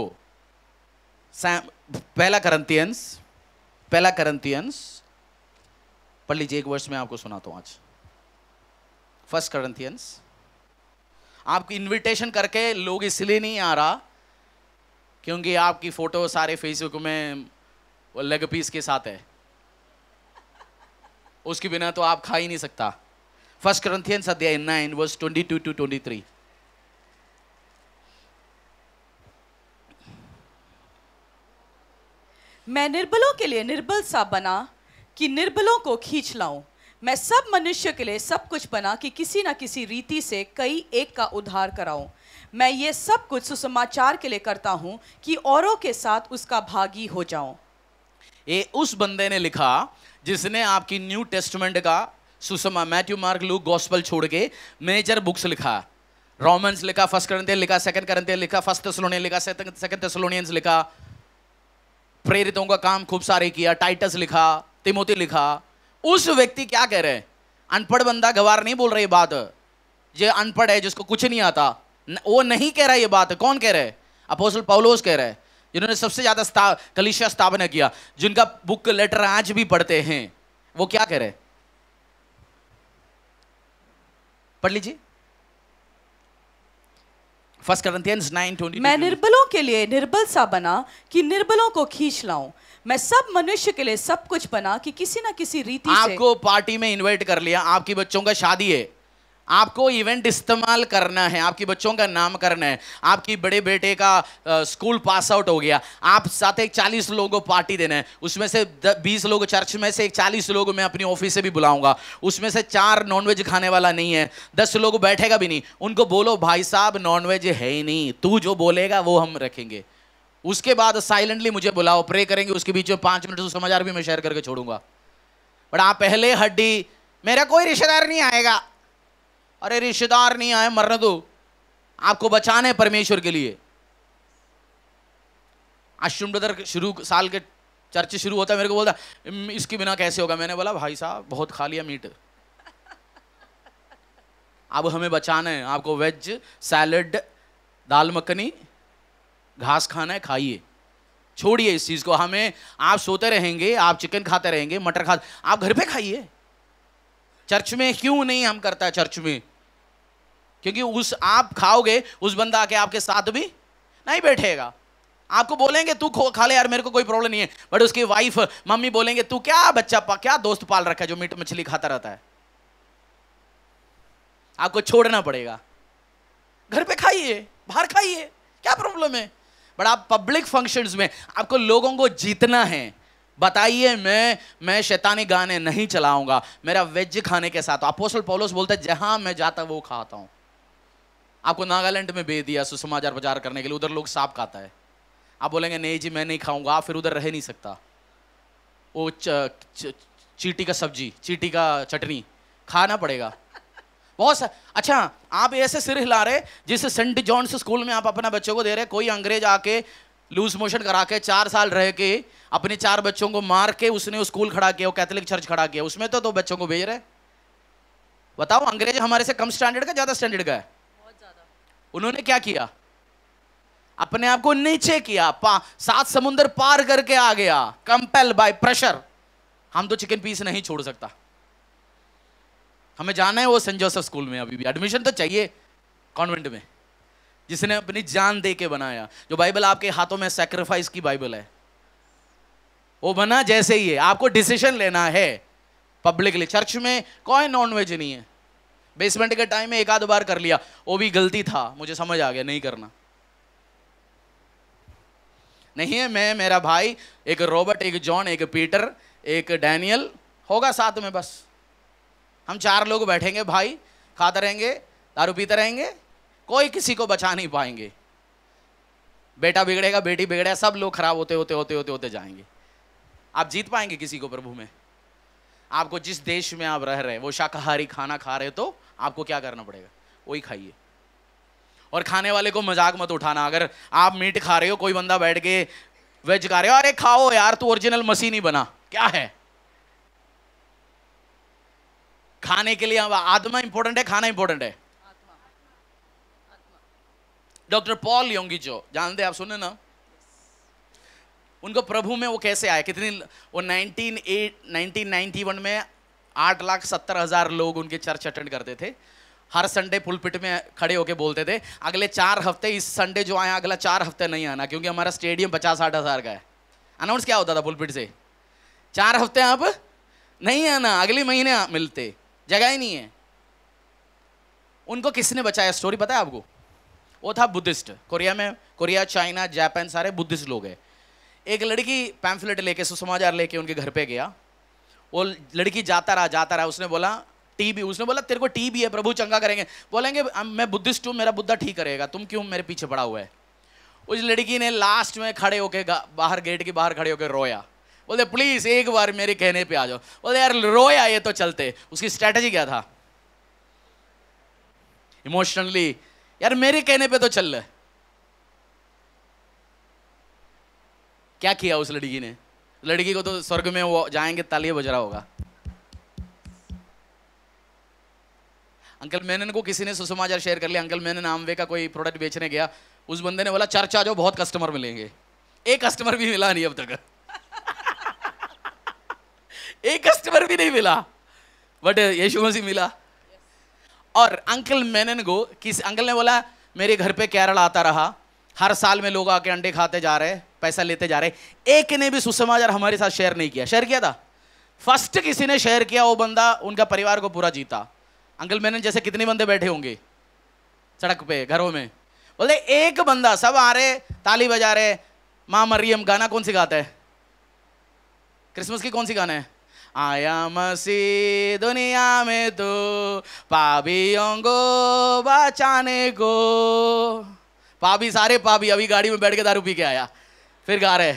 पहला करंथियंस, पहला करंथियंस पढ़ लीजिए, एक वर्ष में आपको सुनाता हूं आज। First Corinthians. आपकी इनविटेशन करके लोग इसलिए नहीं आ रहा क्योंकि आपकी फोटो सारे फेसबुक में लेग पीस के साथ है, उसके बिना तो आप खा ही नहीं सकता। फर्स्ट करंथियंस अध्याय nine verse twenty two to twenty three. मैं निर्बलों के लिए निर्बल सा बना कि निर्बलों को खींच लाऊं। मैं सब मनुष्य के लिए सब कुछ बना कि किसी न किसी रीति से कई एक का उद्धार कराऊं। मैं ये सब कुछ सुसमाचार के लिए करता हूं कि औरों के साथ उसका भागी हो जाऊं। ये उस बंदे ने लिखा जिसने आपकी न्यू टेस्टमेंट का सुसमा मैथ्यू मार्क लूक गॉस्पेल छोड़ के मेजर बुक्स लिखा। रोमन्स लिखा, फर्स्ट करंथियन लिखा, सेकंड करंथियन लिखा, फर्स्ट थेसलोनियन लिखा, सेकंड थेसलोनियंस लिखा, प्रेरितों का काम खूब सारे किया, टाइटस लिखा, तिमोथी लिखा। उस व्यक्ति क्या कह रहे हैं? अनपढ़ बंदा गवार नहीं बोल रहा ये बात। ये अनपढ़ है जिसको कुछ नहीं आता, वो नहीं कह रहा ये बात। कौन कह रहा है? अपोस्टल पौलुस कह रहा है, जिन्होंने सबसे ज्यादा स्था, कलीसिया स्थापना किया, जिनका बुक लेटर आज भी पढ़ते हैं। वो क्या कह रहे हैं? पढ़ लीजिए फर्स्ट करंथियंस नाइन ट्वेंटी। मैं निर्बलों के लिए निर्बल सा बना कि निर्बलों को खींच लाऊं। मैं सब मनुष्य के लिए सब कुछ बना कि किसी ना किसी रीति से। आपको पार्टी में इनवाइट कर लिया, आपकी बच्चों का शादी है, आपको इवेंट इस्तेमाल करना है, आपकी बच्चों का नामकरण है, आपकी बड़े बेटे का आ, स्कूल पास आउट हो गया, आप साथ एक चालीस लोगों को पार्टी देना है। उसमें से बीस लोग चर्च में से, एक चालीस लोग मैं अपनी ऑफिस से भी बुलाऊंगा। उसमें से चार नॉनवेज खाने वाला नहीं है, दस लोग बैठेगा भी नहीं। उनको बोलो भाई साहब नॉनवेज है ही नहीं, तू जो बोलेगा वो हम रखेंगे। उसके बाद साइलेंटली मुझे बुलाओ, प्रे करेंगे। उसके बीच में पांच मिनट समाचार भी मैं शेयर करके छोड़ूंगा। बट आप पहले हड्डी, मेरा कोई रिश्तेदार नहीं आएगा। अरे रिश्तेदार नहीं आए, मरने दो, आपको बचाना है परमेश्वर के लिए। अश्विन ब्रदर शुरू साल के चर्च शुरू होता है, मेरे को बोलता इसके बिना कैसे होगा। मैंने बोला भाई साहब बहुत खा लिया मीट, अब हमें बचाना है। आपको वेज सैलड, दाल मखनी, घास खाना है, खाइए, छोड़िए इस चीज को। हमें, आप सोते रहेंगे, आप चिकन खाते रहेंगे, मटर खाते, आप घर पे खाइए। चर्च में क्यों नहीं हम करता है चर्च में? क्योंकि उस आप खाओगे, उस बंदा आके आपके साथ भी नहीं बैठेगा। आपको बोलेंगे तू खा ले यार, मेरे को कोई प्रॉब्लम नहीं है, बट उसकी वाइफ मम्मी बोलेंगे तू क्या बच्चा पा, क्या दोस्त पाल रखा है जो मीट मछली खाता रहता है। आपको छोड़ना पड़ेगा। घर पे खाइए, बाहर खाइए, क्या प्रॉब्लम है? बट आप पब्लिक फंक्शंस में आपको लोगों को जीतना है। बताइए मैं मैं शैतानी गाने नहीं चलाऊंगा, मेरा वेज खाने के साथ। अपोस्टल पौलुस बोलता है जहां मैं जाता वो खाता हूं। आपको नागालैंड में भेज दिया सुसमाचार प्रचार करने के लिए, उधर लोग सांप खाता है। आप बोलेंगे नहीं जी मैं नहीं खाऊंगा, आप फिर उधर रह नहीं सकता। वो च, च, चीटी का सब्जी, चीटी का चटनी खाना पड़ेगा। बहुत सा, अच्छा आप ऐसे सिर हिला रहे जिस सेंट जॉन्स स्कूल में आप अपना बच्चों को दे रहे, कोई अंग्रेज आके लूज मोशन करा के चार साल रह के अपने चार बच्चों को मार के उसने वो स्कूल खड़ा किया, वो कैथोलिक चर्च खड़ा किया, उसमें तो दो बच्चों को भेज रहे। बताओ अंग्रेज हमारे से कम स्टैंडर्ड का ज्यादा स्टैंडर्ड का है? बहुत ज्यादा। उन्होंने क्या किया? अपने आप को नीचे किया, सात समुद्र पार करके आ गया, कंपेल बाय प्रेशर। हम तो चिकन पीस नहीं छोड़ सकता, हमें जाना है वो सेंट जोसेफ स्कूल में। अभी भी एडमिशन तो चाहिए कॉन्वेंट में, जिसने अपनी जान दे के बनाया। जो बाइबल आपके हाथों में सैक्रिफाइस की बाइबल है, वो बना जैसे ही है। आपको डिसीजन लेना है पब्लिकली। चर्च में कोई नॉनवेज नहीं है। बेसमेंट के टाइम में एक आध बार कर लिया, वो भी गलती था, मुझे समझ आ गया नहीं करना। नहीं है, मैं, मेरा भाई, एक रॉबर्ट, एक जॉन, एक पीटर, एक डैनियल होगा साथ में, बस हम चार लोग बैठेंगे भाई, खाते रहेंगे, दारू पीते रहेंगे, कोई किसी को बचा नहीं पाएंगे। बेटा बिगड़ेगा, बेटी बिगड़ेगा, सब लोग खराब होते होते होते होते होते जाएंगे। आप जीत पाएंगे किसी को प्रभु में? आपको जिस देश में आप रह रहे हैं वो शाकाहारी खाना खा रहे हो तो आपको क्या करना पड़ेगा? वही खाइए। और खाने वाले को मजाक मत उठाना। अगर आप मीट खा रहे हो, कोई बंदा बैठ के वेज खा रहे हो, अरे खाओ यार तू ओरिजिनल मसीह नहीं बना, क्या है? खाने के लिए आत्मा इंपॉर्टेंट है, खाना इंपॉर्टेंट है। डॉक्टर पॉल योंगिचो जानते हैं आप, सुने ना? उनको प्रभु में वो कैसे आए, कितनी, वो नाइनटीन नाइंटी वन में आठ लाख सत्तर हजार लोग उनके चर्च अटेंड करते थे। हर संडे पुलपिट में खड़े होके बोलते थे अगले चार हफ्ते, इस संडे जो आया अगला चार हफ्ते नहीं आना, क्योंकि हमारा स्टेडियम पचास साठ हजार का है। अनाउंस क्या होता था पुलपिट से? चार हफ्ते आप नहीं आना, अगले महीने मिलते, जगह ही नहीं है। उनको किसने बचाया? स्टोरी पता है आपको? वो था बुद्धिस्ट। कोरिया में, कोरिया, चाइना, जापान, सारे बुद्धिस्ट लोग हैं। एक लड़की पैम्फलेट लेके सुसमाचार लेके उनके घर पे गया। वो लड़की जाता रहा जाता रहा उसने बोला टीबी, उसने बोला तेरे को टीबी है, प्रभु चंगा करेंगे। बोलेंगे मैं बुद्धिस्ट हूँ, मेरा बुद्धा ठीक करेगा, तुम क्यों मेरे पीछे पड़ा हुआ है। उस लड़की ने लास्ट में खड़े होके बाहर गेट के बाहर खड़े होकर रोया। बोलते प्लीज एक बार मेरे कहने पे आ जाओ। बोलते यार रोया ये तो चलते। उसकी स्ट्रेटेजी क्या था? इमोशनली यार मेरे कहने पे तो चल। क्या किया उस लड़की ने? लड़की को तो स्वर्ग में वो जाएंगे तालियां बज रहा होगा। अंकल मेनन को किसी ने सुसमाचार शेयर कर लिया, अंकल मेनन आमवे का कोई प्रोडक्ट बेचने गया, उस बंदे ने बोला चर्च आ जाओ बहुत कस्टमर मिलेंगे। एक कस्टमर भी मिला नहीं अब तक। एक कस्टमर भी नहीं मिला, बट यीशु मसीह मिला। और अंकल मेनन को किस अंकल ने बोला मेरे घर पे केरल आता रहा, हर साल में लोग आके अंडे खाते जा रहे, पैसा लेते जा रहे, एक ने भी सुसमाचार हमारे साथ शेयर नहीं किया। शेयर किया था फर्स्ट किसी ने शेयर किया, वो बंदा उनका परिवार को पूरा जीता। अंकल मेनन जैसे कितने बंदे बैठे होंगे सड़क पे घरों में, बोले एक बंदा, सब आ रहे ताली बजा रहे। माँ मरियम गाना कौन सी गाता है? क्रिसमस की कौन सी गाना है? आया मसीह दुनिया में तो पापियों को बचाने को। पापी सारे पापी, अभी गाड़ी में बैठ के दारू पी के आया, फिर गा रहे।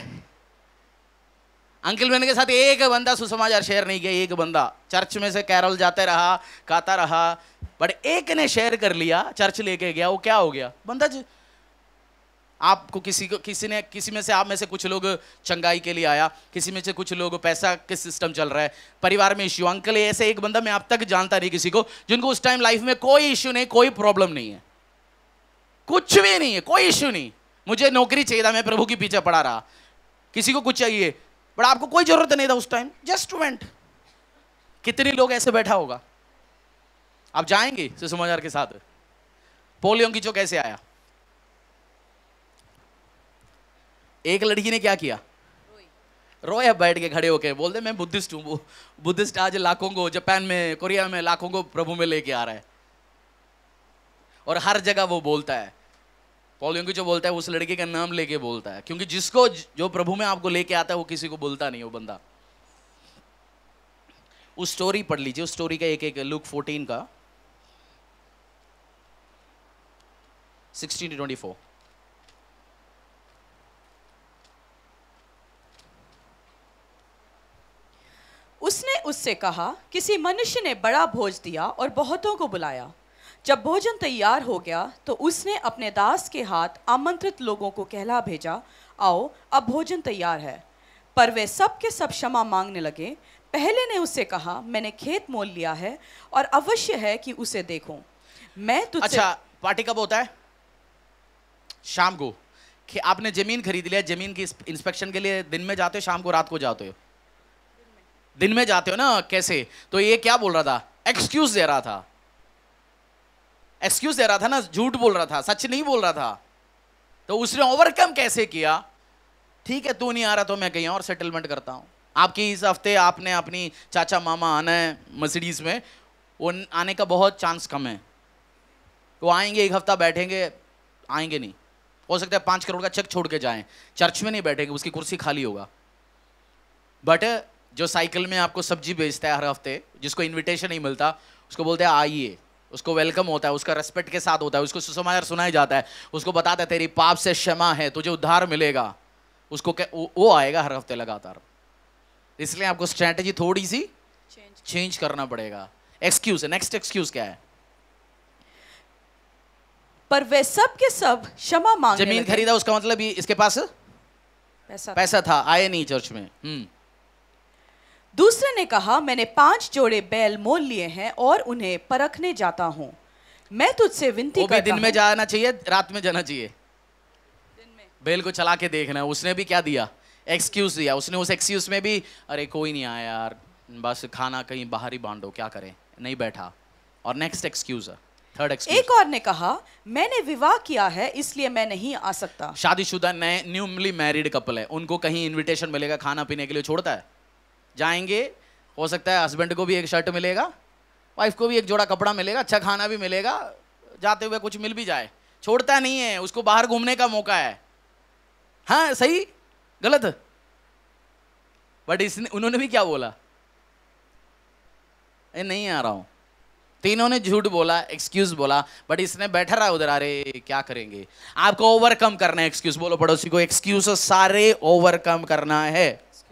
अंकल मेनन के साथ एक बंदा सुसमाचार शेयर नहीं किया, एक बंदा चर्च में से कैरल जाते रहा, गाता रहा, बट एक ने शेयर कर लिया, चर्च लेके गया। वो क्या हो गया? बंदा ज... आपको किसी को किसी ने किसी में से आप में से कुछ लोग चंगाई के लिए आया, किसी में से कुछ लोग पैसा किस सिस्टम चल रहा है, परिवार में इश्यू। अंकल ऐसे एक बंदा मैं अब तक जानता नहीं किसी को जिनको उस टाइम लाइफ में कोई इश्यू नहीं, कोई प्रॉब्लम नहीं है, कुछ भी नहीं है, कोई इश्यू नहीं। मुझे नौकरी चाहिए था, मैं प्रभु के पीछे पड़ा रहा। किसी को कुछ चाहिए, बट आपको कोई जरूरत नहीं था उस टाइम, जस्ट वेंट। कितने लोग ऐसे बैठा होगा? आप जाएंगे सुसमाचार के साथ? पोलियो की जो कैसे आया? एक लड़की ने क्या किया? रोया बैठ के खड़े होके, बोलते मैं बुद्धिस्ट हूं। बुद्धिस्ट आज लाखों को जापान में, कोरिया में लाखों को प्रभु में लेके आ रहा है, और हर जगह वो बोलता है। पोलियो की जो बोलता है उस लड़के का नाम लेके बोलता है, क्योंकि जिसको जो प्रभु में आपको लेके आता है वो किसी को बोलता नहीं वो बंदा। उस स्टोरी पढ़ लीजिए, उस स्टोरी का एक एक लूक फोर्टीन का सिक्सटीन टू ट्वेंटी फोर। उसने उससे कहा किसी मनुष्य ने बड़ा भोज दिया और बहुतों को बुलाया। जब भोजन तैयार हो गया तो उसने अपने दास के हाथ आमंत्रित लोगों को कहला भेजा, आओ अब भोजन तैयार है। पर वे सब के सब क्षमा मांगने लगे। पहले ने उससे कहा मैंने खेत मोल लिया है और अवश्य है कि उसे देखूं। मैं तुझसे अच्छा, पार्टी कब होता है? शाम को। कि आपने जमीन खरीद लिया, जमीन की इंस्पेक्शन के लिए दिन में जाते हो, शाम को, रात को जाते हो? दिन में जाते हो ना। कैसे? तो ये क्या बोल रहा था? एक्सक्यूज दे रहा था, एक्सक्यूज दे रहा था ना, झूठ बोल रहा था, सच नहीं बोल रहा था। तो उसने ओवरकम कैसे किया? ठीक है तू नहीं आ रहा तो मैं कहीं और सेटलमेंट करता हूं। आपकी इस हफ्ते आपने अपनी चाचा मामा आना है मर्सिडीज में, वो आने का बहुत चांस कम है। वो आएंगे, एक हफ्ता बैठेंगे, आएंगे नहीं। हो सकता है पांच करोड़ का चेक छोड़ के जाएं, चर्च में नहीं बैठेंगे, उसकी कुर्सी खाली होगा। बट जो साइकिल में आपको सब्जी बेचता है हर हफ्ते, जिसको इनविटेशन नहीं मिलता, उसको बोलते हैं आइए, उसको वेलकम होता है, उसका रेस्पेक्ट के साथ होता है, उसको सुसमाचार सुनाया जाता है, उसको बताता है तेरी पाप से क्षमा है, तुझे उद्धार मिलेगा, उसको वो, वो आएगा हर हफ्ते लगातार। इसलिए आपको स्ट्रैटेजी थोड़ी सी चेंज करना पड़ेगा। एक्सक्यूज है, नेक्स्ट एक्सक्यूज क्या है? पर वे सब के सब क्षमा मांगने जमीन लगे। खरीदा, उसका मतलब ये इसके पास पैसा पैसा था, आए नहीं चर्च में। हम्म दूसरे ने कहा मैंने पांच जोड़े बैल मोल लिए हैं और उन्हें परखने जाता हूं। मैं तुझसे विनती वो भी करता दिन में हूं। जाना चाहिए, रात में जाना चाहिए? बैल को चला के देखना। उसने भी क्या दिया? एक्सक्यूज दिया। उसने उस एक्सक्यूज में भी अरे कोई नहीं आया यार, बस खाना कहीं बाहर ही बांटो, क्या करें, नहीं बैठा। और नेक्स्ट एक्सक्यूज है, थर्ड एक्सक्यूज। एक और ने कहा मैंने विवाह किया है इसलिए मैं नहीं आ सकता। शादीशुदा नए न्यूली मैरिड कपल है, उनको कहीं इनविटेशन मिलेगा खाना पीने के लिए, छोड़ता है? जाएंगे, हो सकता है हस्बैंड को भी एक शर्ट मिलेगा, वाइफ को भी एक जोड़ा कपड़ा मिलेगा, अच्छा खाना भी मिलेगा, जाते हुए कुछ मिल भी जाए, छोड़ता नहीं है, उसको बाहर घूमने का मौका है। हाँ सही, गलत। बट इसने उन्होंने भी क्या बोला, ए नहीं आ रहा हूं। तीनों ने झूठ बोला, एक्सक्यूज बोला, बट इसने बैठा रहा उधर, अरे क्या करेंगे। आपको ओवरकम करना है एक्सक्यूज। बोलो पड़ोसी को, एक्सक्यूज सारे ओवरकम करना है।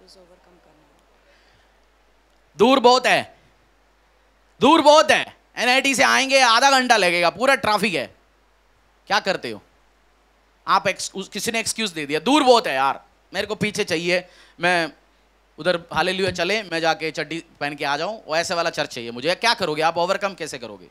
दूर बहुत है, दूर बहुत है, एनआईटी से आएंगे आधा घंटा लगेगा, पूरा ट्रैफिक है। क्या करते हो आप? किसी ने एक्सक्यूज दे दिया, दूर बहुत है यार, मेरे को पीछे चाहिए, मैं उधर हालेलुया चले, मैं जाके चड्डी पहन के आ जाऊं, वो ऐसे वाला चर्च चाहिए मुझे। क्या करोगे आप? ओवरकम कैसे करोगे?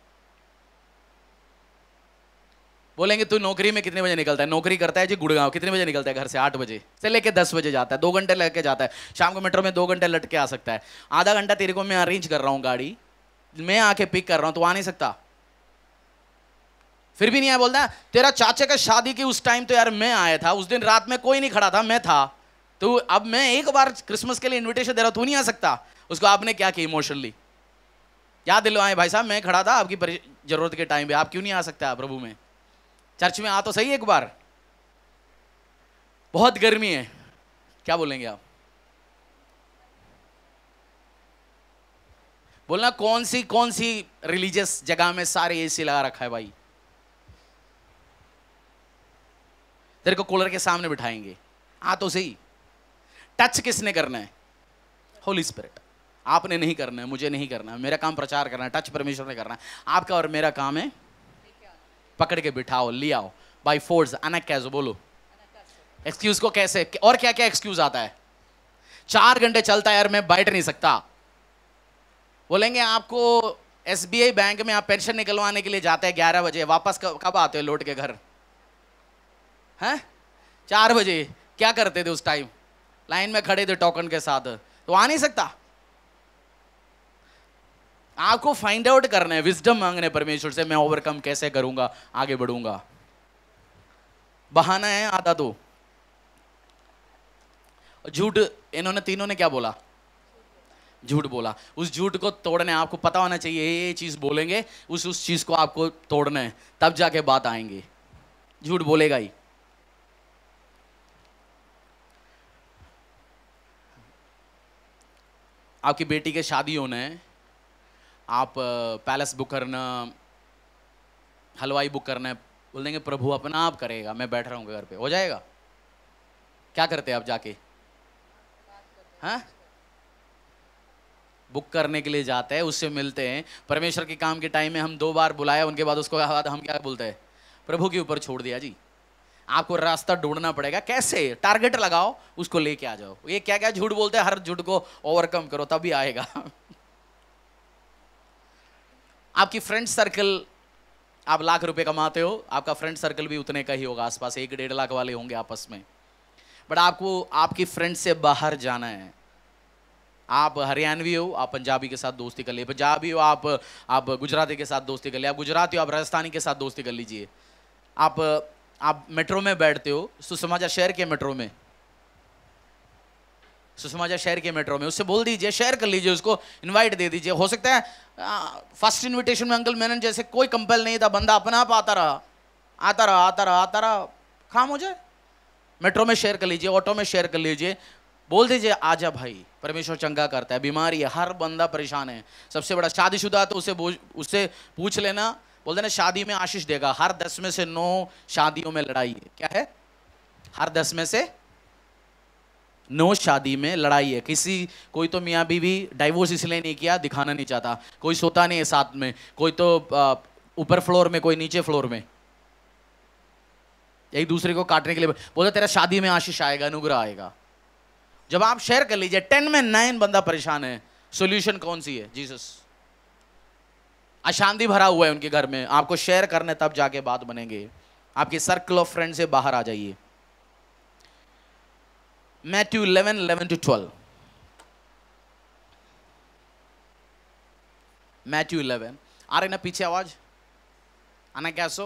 बोलेंगे तू नौकरी में कितने बजे निकलता है? नौकरी करता है जी गुड़गांव। कितने बजे निकलता है घर से? आठ बजे से लेके दस बजे जाता है, दो घंटे लेके जाता है। शाम को मेट्रो में दो घंटे लट के आ सकता है। आधा घंटा तेरे को मैं अरेंज कर रहा हूँ, गाड़ी मैं आके पिक कर रहा हूँ, तो आ नहीं सकता। फिर भी नहीं आया, बोलता तेरा चाचा का शादी की उस टाइम तो यार मैं आया था, उस दिन रात में कोई नहीं खड़ा था, मैं था। तो अब मैं एक बार क्रिसमस के लिए इनविटेशन दे रहा हूं, तू नहीं आ सकता। उसको आपने क्या किया? इमोशनली याद दिलवाए, भाई साहब मैं खड़ा था आपकी जरूरत के टाइम पे, आप क्यों नहीं आ सकता प्रभु में? चर्च में आ तो सही एक बार। बहुत गर्मी है, क्या बोलेंगे आप? बोलना कौन सी कौन सी रिलीजियस जगह में सारे एसी लगा रखा है भाई? तेरे को कूलर के सामने बिठाएंगे, आ तो सही। टच किसने करना है? Holy spirit. आपने नहीं करना है, मुझे नहीं करना है, मेरा काम प्रचार करना है, टच परमेश्वर ने करना है। आपका और मेरा काम है पकड़ के बिठाओ, ले आओ बाय फोर्स। अनकैज़ो बोलो। एक्सक्यूज को कैसे, और क्या क्या एक्सक्यूज आता है? चार घंटे चलता है यार, मैं बैठ नहीं सकता। बोलेंगे आपको एसबीआई बैंक में आप पेंशन निकलवाने के लिए जाते हैं ग्यारह बजे, वापस कब आते हो लौट के घर? हैं? चार बजे। क्या करते थे उस टाइम? लाइन में खड़े थे टोकन के साथ, तो आ नहीं सकता। आपको फाइंड आउट करना है, विजडम मांगने परमेश्वर से, मैं ओवरकम कैसे करूंगा, आगे बढ़ूंगा। बहाना है आधा तो। झूठ, इन्होंने तीनों ने क्या बोला? झूठ बोला। उस झूठ को तोड़ने आपको पता होना चाहिए, ये चीज बोलेंगे, उस उस चीज को आपको तोड़ना है, तब जाके बात आएंगे। झूठ बोलेगा ही। आपकी बेटी के शादी होना है, आप पैलेस बुक करना, हलवाई बुक करना है, बोल देंगे प्रभु अपना आप करेगा, मैं बैठ रहा हूँ घर पे, हो जाएगा। क्या करते हैं आप जाके? हाँ, बुक करने के लिए जाते हैं, उससे मिलते हैं। परमेश्वर के काम के टाइम में हम दो बार बुलाया, उनके बाद उसको बाद हम क्या बोलते हैं? प्रभु के ऊपर छोड़ दिया जी। आपको रास्ता ढूंढना पड़ेगा, कैसे? टारगेट लगाओ, उसको लेके आ जाओ। ये क्या क्या झूठ बोलते हैं, हर झूठ को ओवरकम करो तभी आएगा। आपकी फ्रेंड सर्कल, आप लाख रुपए कमाते हो, आपका फ्रेंड सर्कल भी उतने का ही होगा, आसपास एक डेढ़ लाख वाले होंगे आपस में। बट आपको आपकी फ्रेंड से बाहर जाना है। आप हरियाणवी हो, आप पंजाबी के साथ दोस्ती कर लीजिए। पंजाबी हो आप आप गुजराती के साथ दोस्ती कर लीजिए। आप गुजराती हो, आप राजस्थानी के साथ दोस्ती कर लीजिए। आप आप मेट्रो में बैठते हो, सुषमाजा शहर के मेट्रो में, सुषमाजा शहर के मेट्रो में, उससे बोल दीजिए, शेयर कर लीजिए, उसको इनवाइट दे दीजिए। हो सकता है फर्स्ट इनविटेशन में अंकल मैंने जैसे कोई कंपेल नहीं था, बंदा अपना आप आता रहा आता रहा आता रहा आता रहा काम हो जाए। मेट्रो में शेयर कर लीजिए, ऑटो में शेयर कर लीजिए, बोल दीजिए आजा भाई, परमेश्वर चंगा करता है। बीमारी है, हर बंदा परेशान है। सबसे बड़ा शादीशुदा तो उसे उससे पूछ लेना, बोल देना शादी में आशीष देगा। हर दस में से नौ शादियों में लड़ाई है। क्या है? हर दस में से नौ शादी में लड़ाई है। किसी कोई तो मियाँ बीवी डाइवोर्स इसलिए नहीं किया, दिखाना नहीं चाहता, कोई सोता नहीं है साथ में, कोई तो ऊपर फ्लोर में, कोई नीचे फ्लोर में, एक दूसरे को काटने के लिए। बोलते तेरा शादी में आशीष आएगा, अनुग्रह आएगा। जब आप शेयर कर लीजिए, टेन में नाइन बंदा परेशान है, सॉल्यूशन कौन सी है? जीसस। अशांति भरा हुआ है उनके घर में, आपको शेयर करने तब जाके बात बनेंगे। आपके सर्कल ऑफ फ्रेंड से बाहर आ जाइए। Matthew eleven eleven to twelve, Matthew eleven. आ रही ना पीछे आवाज? आना कैसो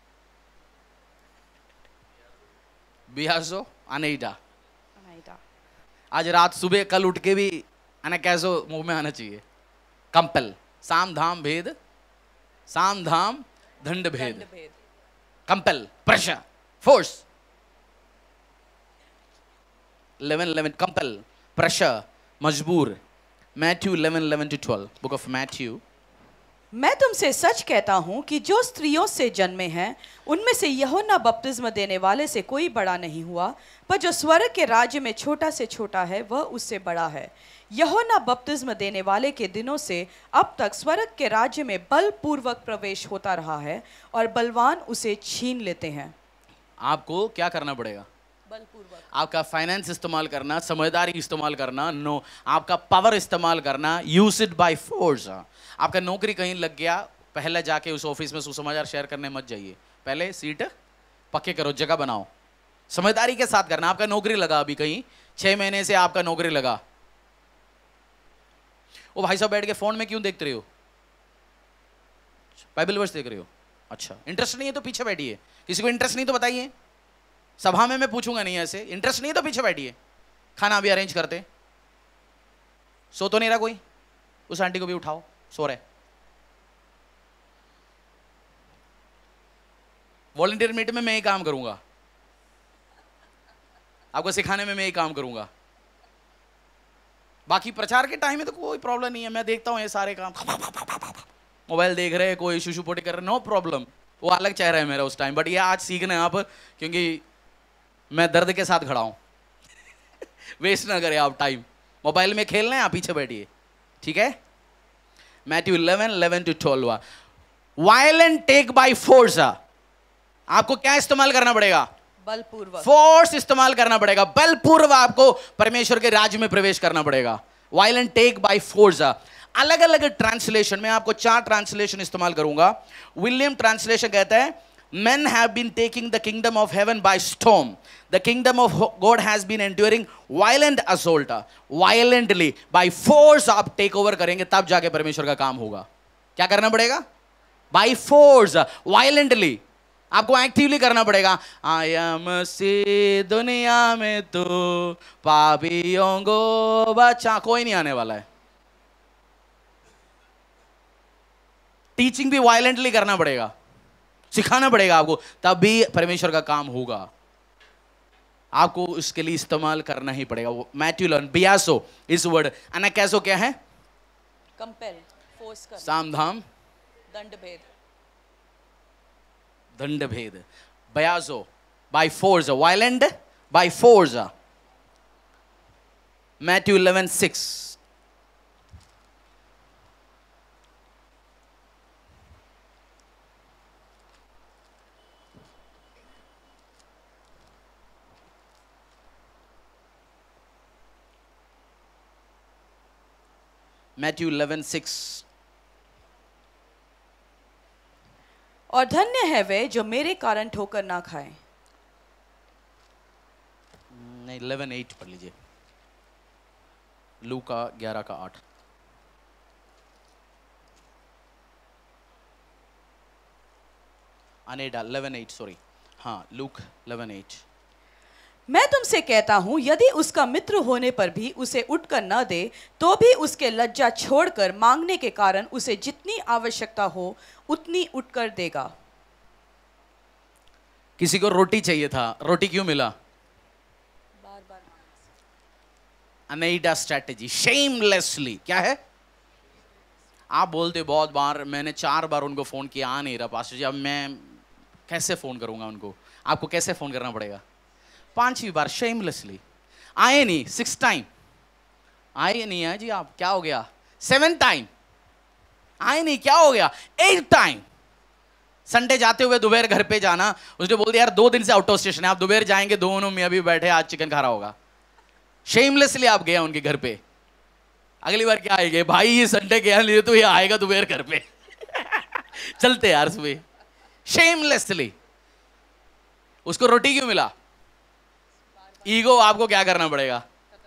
बिहासो अनेटा। आज रात सुबह कल उठ के भी आना कैसो मुंह में आना चाहिए। कंपेल, साम धाम भेद, साम धाम दंड भेद। Compel, pressure, force. eleven eleven, compel, pressure, मजबूर. Matthew eleven eleven to twelve, book of Matthew. मैं तुमसे सच कहता हूँ कि जो स्त्रियों से जन्मे हैं उनमें से यूहन्ना बपतिस्मा देने वाले से कोई बड़ा नहीं हुआ, पर जो स्वर्ग के राज्य में छोटा से छोटा है वह उससे बड़ा है. यूहन्ना बपतिस्मा देने वाले के दिनों से अब तक स्वर्ग के राज्य में बलपूर्वक प्रवेश होता रहा है और बलवान उसे छीन लेते हैं. आपको क्या करना पड़ेगा? बलपूर्वक. आपका फाइनेंस इस्तेमाल करना, समझदारी इस्तेमाल करना, नो आपका पावर इस्तेमाल करना, यूज इट बाय फोर्स. आपका नौकरी कहीं लग गया, पहले जाके उस ऑफिस में सुसमाचार शेयर करने मत जाइए, पहले सीट पक्के करो, जगह बनाओ, समझदारी के साथ करना. आपका नौकरी लगा, अभी कहीं छह महीने से आपका नौकरी लगा, वो भाई साहब बैठ के फोन में क्यों देखते रहे हो? बाइबल वर्स देख रहे हो? अच्छा, इंटरेस्ट नहीं है तो पीछे बैठिए. किसी को इंटरेस्ट नहीं तो बताइए, सभा में मैं पूछूंगा नहीं. ऐसे इंटरेस्ट नहीं है तो पीछे बैठिए, खाना भी अरेंज करते. सो तो नहीं रहा कोई? उस आंटी को भी उठाओ, सो रहे. वॉलंटियर मीट में मैं ही काम करूंगा, आपको सिखाने में मैं ही काम करूंगा. बाकी प्रचार के टाइम में तो कोई प्रॉब्लम नहीं है, मैं देखता हूं ये सारे काम, मोबाइल देख रहे, कोई शुशु पोटी कर रहे, नो प्रॉब्लम. वो अलग चेहरा है मेरा उस टाइम, बट ये आज सीखना है आप, क्योंकि मैं दर्द के साथ खड़ा हूं. वेस्ट ना करें आप टाइम, मोबाइल में खेलना है, आप पीछे बैठिए, ठीक है? Matthew eleven eleven to twelve. Violent take by force. आपको क्या इस्तेमाल करना पड़ेगा? बलपूर्वक. फोर्स इस्तेमाल करना पड़ेगा, बलपूर्वक आपको परमेश्वर के राज्य में प्रवेश करना पड़ेगा. Violent take by force. अलग अलग ट्रांसलेशन में आपको चार ट्रांसलेशन इस्तेमाल करूंगा. विलियम ट्रांसलेशन कहता है, men have been taking the kingdom of heaven by storm. The kingdom of God has been enduring violent assault. Violently, by force आप टेक ओवर करेंगे, तब जाके परमेश्वर का काम होगा. क्या करना पड़ेगा? By force, violently. आपको एक्टिवली करना पड़ेगा. आई एम सी दुनिया में तो पापियों को बचा, कोई नहीं आने वाला है. टीचिंग भी वायलेंटली करना पड़ेगा, सिखाना पड़ेगा आपको, तभी परमेश्वर का काम होगा. आपको उसके लिए इस्तेमाल करना ही पड़ेगा. मैथ्यू eleven, बियासो इस वर्ड, अनाकैसो क्या है? कंपेल, फोर्स करना. सामधाम, दंड भेद. दंड भेद. बयाजो by force, violent by force. Matthew eleven six. Matthew eleven six. और धन्य है वे जो मेरे कारण ठोकर ना खाए. नहीं, eleven eight पढ़ लीजिए, लूका ग्यारह का आठ. अनेडा eleven eight, सॉरी, हाँ, लूक eleven eight. मैं तुमसे कहता हूं, यदि उसका मित्र होने पर भी उसे उठकर न दे, तो भी उसके लज्जा छोड़कर मांगने के कारण उसे जितनी आवश्यकता हो उतनी उठकर देगा. किसी को रोटी चाहिए था, रोटी क्यों मिला? बार बार. अनेडा स्ट्रैटेजी, शेमलेसली. क्या है? आप बोलते बहुत बार, मैंने चार बार उनको फोन किया, आ नहीं रहा पास्टर जी, अब मैं कैसे फोन करूंगा उनको? आपको कैसे फोन करना पड़ेगा? पांचवी बार शेमलेसली. आए नहीं, सिक्स टाइम आए नहीं है जी, आप क्या हो गया? सेवन टाइम आए नहीं, क्या हो गया? At time. संडे जाते हुए दोपहर घर पे जाना, उसने बोल दिया यार दो दिन से आउट ऑफ स्टेशन है, आप दोपहर जाएंगे, दोनों में अभी बैठे, आज चिकन खा रहा होगा. शेमलेसली आप गए उनके घर पे. अगली बार क्या आएंगे? भाई ये संडे गया नहीं तो ये आएगा दोपहर घर पे. चलते यार सुबह. शेमलेसली. उसको रोटी क्यों मिला? ईगो. आपको क्या करना पड़ेगा?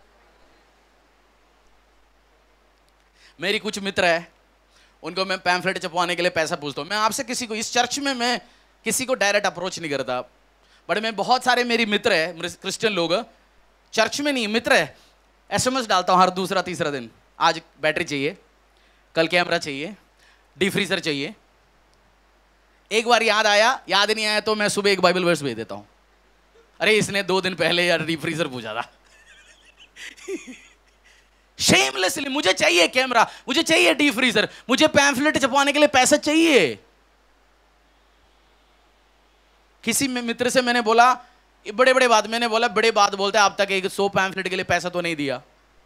मेरी कुछ मित्र है, उनको मैं पैम्फलेट छपवाने के लिए पैसा पूछता हूं. मैं आपसे किसी को, इस चर्च में मैं किसी को डायरेक्ट अप्रोच नहीं करता, बट मैं बहुत सारे मेरी मित्र है, क्रिश्चियन लोग, चर्च में नहीं, मित्र है, एसएमएस डालता हूं हर दूसरा तीसरा दिन. आज बैटरी चाहिए, कल कैमरा चाहिए, डी फ्रीजर चाहिए. एक बार याद आया, याद नहीं आया तो मैं सुबह एक बाइबल वर्स भेज देता हूं. अरे इसने दो दिन पहले यार डी फ्रीजर पूछा था. शेमलेसली मुझे चाहिए कैमरा, मुझे चाहिए डीप फ्रीजर, मुझे पैम्फलेट छपवाने के लिए पैसा चाहिए। किसी मित्र से मैंने बोला, बड़े बड़े बात, मैंने बोला बड़े बात बोलते हैं, आप तक एक सौ पैम्फलेट के लिए पैसा तो नहीं दिया।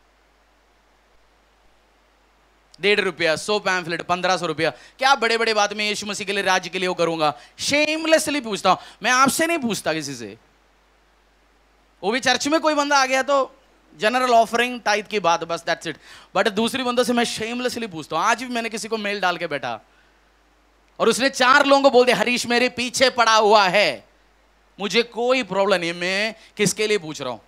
डेढ़ रुपया, सौ पैम्फलेट, पंद्रह सौ रुपया, क्या बड़े बड़े बात में यीशु मसीह के लिए, राज्य के लिए वो करूंगा। शेमलेसली पूछता हूं, मैं आपसे नहीं पूछता किसी से। वो भी चर्च में कोई बंदा आ गया तो जनरल ऑफरिंग टाइप की बात, बस दैट्स इट। बट दूसरी बंदों से मैं शेमलेसली पूछता हूं। आज भी मैंने किसी को मेल डाल के बैठा और उसने चार लोगों को बोल दिया हरीश मेरे पीछे पड़ा हुआ है, मुझे कोई प्रॉब्लम नहीं, मैं किसके लिए पूछ रहा हूं।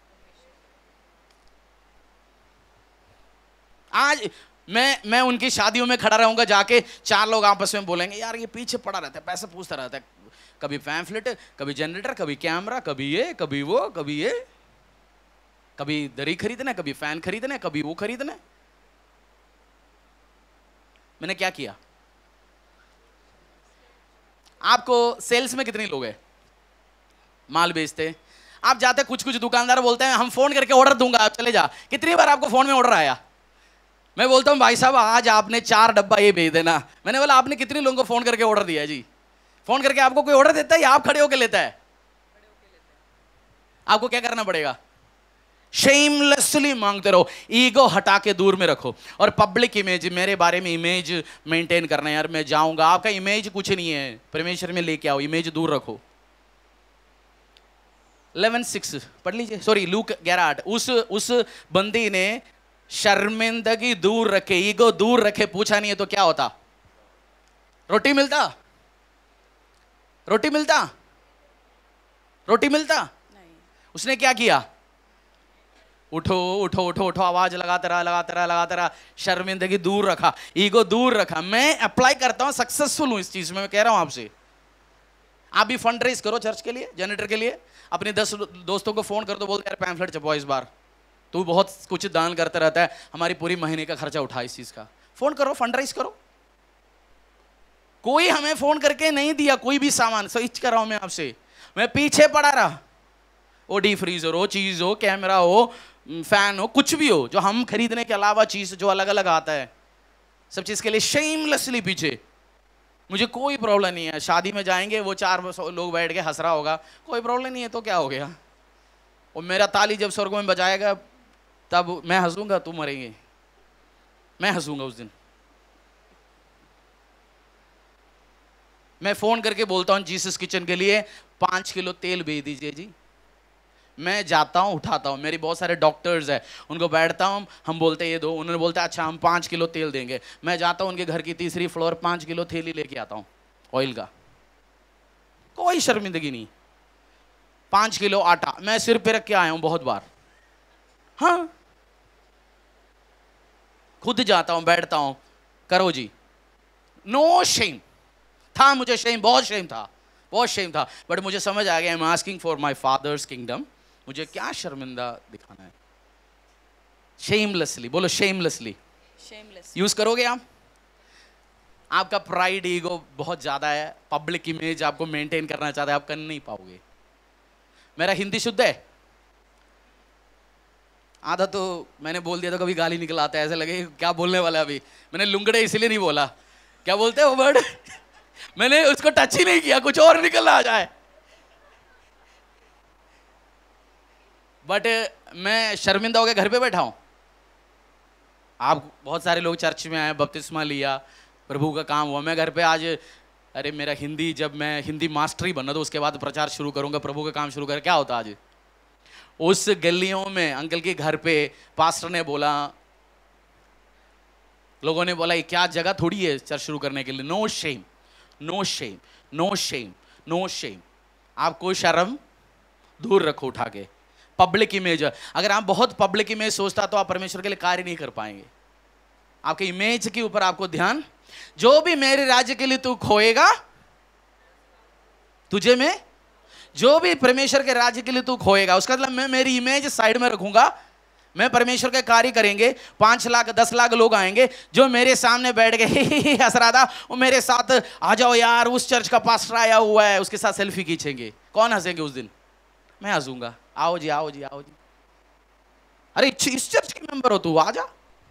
आज मैं मैं उनकी शादियों में खड़ा रहूंगा, जाके चार लोग आपस में बोलेंगे यार ये पीछे पड़ा रहता है, पैसा पूछता रहता है, कभी पैम्फलेट, कभी जनरेटर, कभी कैमरा, कभी ये, कभी वो, कभी ये, कभी दरी खरीदना, कभी फैन खरीदना, कभी वो खरीदना। मैंने क्या किया? आपको सेल्स में कितने लोग हैं माल बेचते? आप जाते, कुछ कुछ दुकानदार बोलते हैं हम फोन करके ऑर्डर दूंगा आप चले जा। कितनी बार आपको फोन में ऑर्डर आया? मैं बोलता हूं भाई साहब आज आपने चार डब्बा ये भेज देना। मैंने बोला आपने कितने लोगों को फोन करके ऑर्डर दिया है जी? फोन करके आपको कोई ऑर्डर देता है या आप खड़े होकर लेता है? आपको क्या करना पड़ेगा? शेमलेसली मांगते रहो, ईगो हटा के दूर में रखो। और पब्लिक इमेज, मेरे बारे में इमेज मेंटेन करना है यार, मैं जाऊंगा, आपका इमेज कुछ नहीं है, परमेश्वर में लेके आओ, इमेज दूर रखो। इलेवन सिक्स पढ़ लीजिए, सॉरी लूक ग्यारह आठ। उस उस बंदी ने शर्मिंदगी दूर रखे, ईगो दूर रखे, पूछा नहीं है तो क्या होता? रोटी मिलता? रोटी मिलता? रोटी मिलता? नहीं। उसने क्या किया? उठो उठो उठो उठो, आवाज लगाता रहा लगाता रहा लगाता रहा, शर्मिंदगी दूर रखा, ईगो दूर रखा। मैं अप्लाई करता हूं, सक्सेसफुल हूं इस चीज में, मैं कह रहा हूं आपसे। आप भी फंड रेज करो चर्च के लिए, जनरेटर के लिए, अपने दस दोस्तों को फोन कर दो, बोल यार पैम्फलेट छपवाओ इस बार, तू बहुत कुछ दान करता रहता है, हमारी पूरी महीने का खर्चा उठा इस चीज का। फोन करो, फंड रेज करो। कोई हमें फोन करके नहीं दिया कोई भी सामान, स्विच कर रहा हूं मैं आपसे, मैं पीछे पड़ा रहा। वो डी फ्रीजर हो, चीज हो, कैमरा हो, फैन हो, कुछ भी हो जो हम खरीदने के अलावा चीज जो अलग अलग आता है, सब चीज के लिए शेमलेसली पीछे। मुझे कोई प्रॉब्लम नहीं है, शादी में जाएंगे वो चार लोग बैठ के हंस रहा होगा, कोई प्रॉब्लम नहीं है तो क्या हो गया। और मेरा ताली जब स्वर्ग में बजाएगा तब मैं हंसूंगा, तुम मरेंगे, मैं हंसूंगा उस दिन। मैं फोन करके बोलता हूं जीसस किचन के लिए पांच किलो तेल भेज दीजिए जी। मैं जाता हूं, उठाता हूं, मेरी बहुत सारे डॉक्टर्स हैं, उनको बैठता हूं, हम बोलते ये दो, उन्होंने बोलता अच्छा हम पाँच किलो तेल देंगे। मैं जाता हूं उनके घर की तीसरी फ्लोर, पाँच किलो थैली लेके आता हूं ऑयल का, कोई शर्मिंदगी नहीं। पाँच किलो आटा मैं सिर पे रख के आया हूं बहुत बार, हाँ खुद जाता हूं, बैठता हूं, करो जी, नो शेम। था मुझे शेम, बहुत शेम था, बहुत शेम था, बट मुझे समझ आ गया I am asking for my father's kingdom, मुझे क्या शर्मिंदा दिखाना है। शेमलेसली बोलो, शेमलेसली शेमलेस यूज करोगे आप? आपका प्राइड ईगो बहुत ज्यादा है, पब्लिक इमेज आपको मेंटेन करना चाहता है, आप कर नहीं पाओगे। मेरा हिंदी शुद्ध है? आधा तो मैंने बोल दिया तो कभी गाली निकल आता है, ऐसे लगे क्या बोलने वाला है अभी। मैंने लुंगड़े इसलिए नहीं बोला, क्या बोलते हैं वो वर्ड मैंने उसको टच ही नहीं किया, कुछ और निकल आ जाए। बट मैं शर्मिंदा होकर घर पे बैठा हूं। आप बहुत सारे लोग चर्च में आए, बपतिस्मा लिया, प्रभु का काम हुआ, मैं घर पे आज, अरे मेरा हिंदी, जब मैं हिंदी मास्टर ही बनना तो उसके बाद प्रचार शुरू करूंगा, प्रभु का काम शुरू कर, क्या होता आज। उस गलियों में अंकल के घर पे पास्टर ने बोला, लोगों ने बोला ये क्या जगह थोड़ी है चर्च शुरू करने के लिए। No shame, no shame, no shame, no shame. आप कोई शर्म दूर रखो उठा के। पब्लिक इमेज, अगर आप बहुत पब्लिक इमेज सोचता तो आप परमेश्वर के लिए कार्य नहीं कर पाएंगे। आपके इमेज के ऊपर आपको ध्यान, जो भी मेरे राज्य के लिए तू खोएगा, तुझे मैं, जो भी परमेश्वर के राज्य के लिए तू खोएगा, उसका मतलब मैं मेरी इमेज साइड में रखूंगा, मैं परमेश्वर के कार्य करेंगे। पांच लाख दस लाख लोग आएंगे, जो मेरे सामने बैठ गए हंस रहा था, वो मेरे साथ आ जाओ यार उस चर्च का पास्टर आया हुआ है, उसके साथ सेल्फी खींचेंगे। कौन हंसेंगे उस दिन? मैं हंसूंगा, आओ जी आओ जी आओ जी। अरे इस चर्च की मेंबर हो तू, आ जा।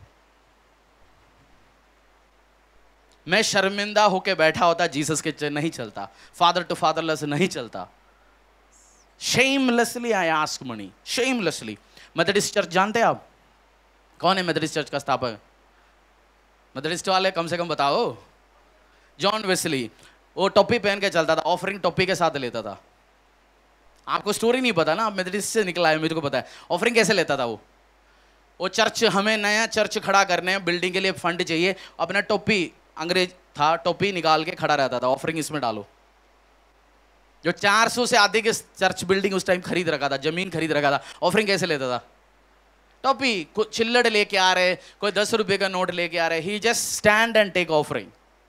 मैं शर्मिंदा होके बैठा होता, जीसस के नहीं चलता, फादर टू फादरलेस नहीं चलता। Shamelessly I ask money, shamelessly. Methodist church जानते हैं आप? कौन है मेथोडिस्ट चर्च का स्थापक? मेथोडिस्ट वाले कम से कम बताओ। जॉन वेस्ली, वो टोपी पहन के चलता था, ऑफरिंग टोपी के साथ लेता था। आपको स्टोरी नहीं पता ना, आप मेथोडिस्ट से निकला है, मुझे को पता है। ऑफरिंग कैसे लेता था वो? वो चर्च, हमें नया चर्च खड़ा करने हैं, बिल्डिंग के लिए फंड चाहिए, अपना टोपी, अंग्रेज था, टोपी निकाल के खड़ा रहता था, ऑफरिंग इसमें डालो। जो चार सौ से आधे के चर्च बिल्डिंग उस टाइम खरीद रखा था, जमीन खरीद रखा था, ऑफरिंग कैसे लेता था? टोपी, कोई चिल्लड़ लेके आ रहे, कोई दस रुपए का नोट लेके आ रहे, ही just stand and take offering.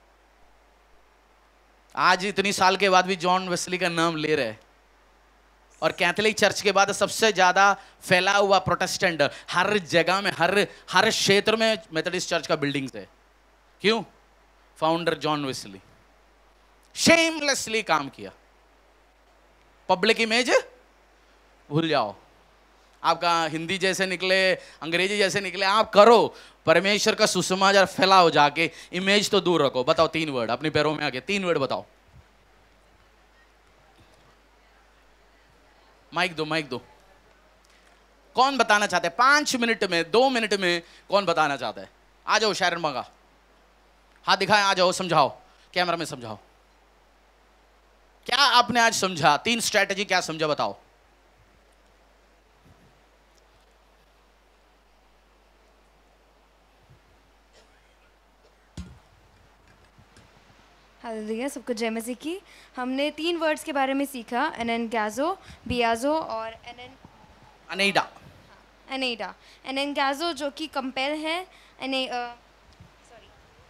आज इतनी साल के बाद भी जॉन वेस्ली का नाम ले रहे हैं। और कैथोलिक चर्च के बाद सबसे ज्यादा फैला हुआ प्रोटेस्टेंट, हर जगह में, हर हर क्षेत्र में मेथोडिस्ट चर्च का बिल्डिंग्स है। क्यों? फाउंडर जॉन वेस्ली शेमलेसली काम किया। पब्लिक इमेज भूल जाओ, आपका हिंदी जैसे निकले, अंग्रेजी जैसे निकले, आप करो, परमेश्वर का सुसमाचार फैलाओ जाके, इमेज तो दूर रखो। बताओ तीन वर्ड अपने पैरों में आके, तीन वर्ड बताओ। माइक दो, माइक दो। कौन बताना चाहते हैं? पांच मिनट में, दो मिनट में कौन बताना चाहता है? आ जाओ शायरन मगा, हाथ दिखाएं, आ जाओ, समझाओ, कैमरा में समझाओ। क्या आपने आज समझा? तीन स्ट्रैटेजी क्या समझा, बताओ। हालेलुया, सबको जय मसीह की। हमने तीन वर्ड्स के बारे में सीखा, एनेनगाजो, बियाजो और एनेन अनेडा। एनेडा। एनेनगाजो जो कि कंपेल है, एने सॉरी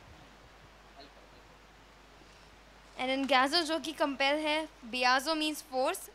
एनेनगाजो जो कि कंपेल है, बियाजो मीन्स फोर्स,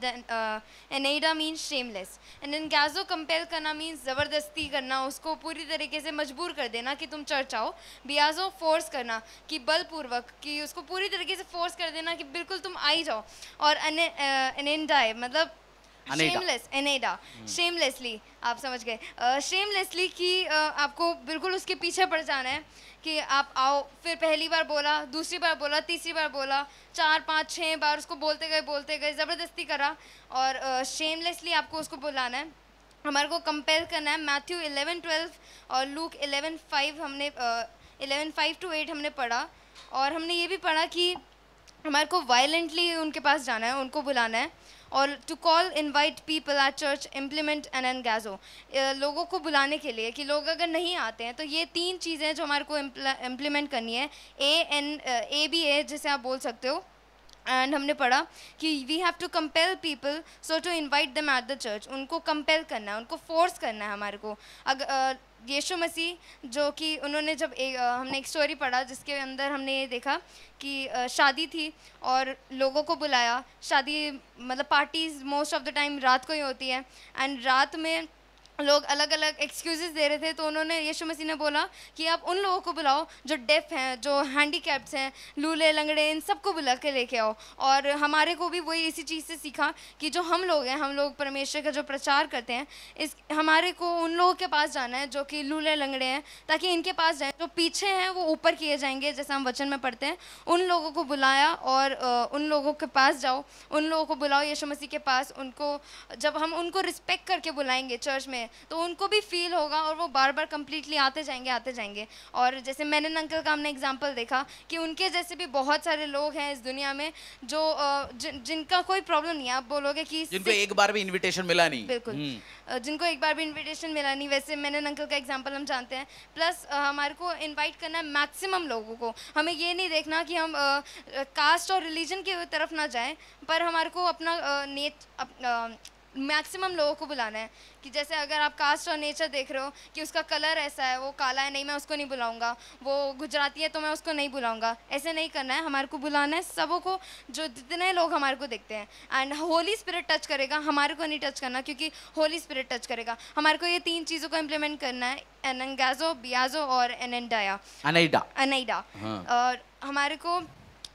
एनेडा मीन्स शेमलेस। एनेनगाजो कंपेल करना मीन्स ज़बरदस्ती करना, उसको पूरी तरीके से मजबूर कर देना कि तुम चर्च आओ। बियाजो फोर्स करना, कि बलपूर्वक, कि उसको पूरी तरीके से फोर्स कर देना कि बिल्कुल तुम आ ही जाओ। और एनेंडाई मतलब शेमलेस, एनेडा, शेमलेसली, आप समझ गए। शेमलेसली कि uh, आपको बिल्कुल उसके पीछे पड़ जाना है कि आप आओ। फिर पहली बार बोला, दूसरी बार बोला, तीसरी बार बोला, चार पाँच छः बार उसको बोलते गए बोलते गए ज़बरदस्ती करा, और शेमलेसली uh, आपको उसको बुलाना है, हमारे को कंपेल करना है। मैथ्यू इलेवन ट्वेल्व और लूक इलेवन फाइव हमने इलेवन फाइव टू एट हमने पढ़ा। और हमने ये भी पढ़ा कि हमारे को वायलेंटली उनके पास जाना है, उनको बुलाना है। और to call invite people at church, implement एनेनगाजो, लोगों को बुलाने के लिए, कि लोग अगर नहीं आते हैं तो ये तीन चीज़ें जो हमारे को इम्प्लीमेंट करनी है। ए एन ए बी ए जिसे आप बोल सकते हो। एंड हमने पढ़ा कि we have to compel people so to invite them at the church, उनको कंपेल करना है, उनको फोर्स करना है हमारे को। अगर यीशु मसीह जो कि उन्होंने जब एक, हमने एक स्टोरी पढ़ा जिसके अंदर हमने ये देखा कि शादी थी और लोगों को बुलाया। शादी मतलब parties most of the time रात को ही होती है, एंड रात में लोग अलग अलग एक्सक्यूज़ेस दे रहे थे। तो उन्होंने, यीशु मसीह ने बोला कि आप उन लोगों को बुलाओ जो डेफ हैं, जो हैंडीकैप्स हैं, लूले लंगड़े, इन सबको बुला के लेके आओ। और हमारे को भी वही इसी चीज़ से सीखा कि जो हम लोग हैं, हम लोग परमेश्वर का जो प्रचार करते हैं, इस हमारे को उन लोगों के पास जाना है जो कि लूले लंगड़े हैं, ताकि इनके पास जाएँ। जो पीछे हैं वो ऊपर किए जाएंगे, जैसे हम वचन में पढ़ते हैं। उन लोगों को बुलाया और उन लोगों के पास जाओ, उन लोगों को बुलाओ यीशु मसीह के पास। उनको जब हम उनको रिस्पेक्ट करके बुलाएंगे चर्च में, तो उनको भी फील होगा और वो बार बार कंप्लीटली आते जाएंगे आते जाएंगे। और जैसे मैंने अंकल का हमने एग्जांपल देखा कि उनके जैसे भी बहुत सारे लोग हैं इस दुनिया में जो जिन, जिनका कोई प्रॉब्लम नहीं है। आप बोलोगे कि जिनको एक बार भी इनविटेशन मिला नहीं, बिल्कुल, जिनको एक बार भी इनविटेशन मिला नहीं। वैसे मैंने अंकल का एग्जांपल हम जानते हैं। प्लस हमारे को इनवाइट करना है मैक्सिमम लोगों को। हमें ये नहीं देखना कि हम कास्ट और रिलीजन की तरफ ना जाएं, पर हमारे को अपना नेट मैक्सिमम लोगों को बुलाना है। कि जैसे अगर आप कास्ट और नेचर देख रहे हो कि उसका कलर ऐसा है, वो काला है, नहीं मैं उसको नहीं बुलाऊंगा, वो गुजराती है तो मैं उसको नहीं बुलाऊंगा, ऐसे नहीं करना है। हमारे को बुलाना है सबों को, जो जितने लोग हमारे को देखते हैं। एंड होली स्पिरिट टच करेगा, हमारे को नहीं टच करना, क्योंकि होली स्पिरिट टच करेगा। हमारे को ये तीन चीज़ों को इम्प्लीमेंट करना है, एनेनगाजो, बियाजो और एनेंडाया, अनेडा अनेडा। और हमारे को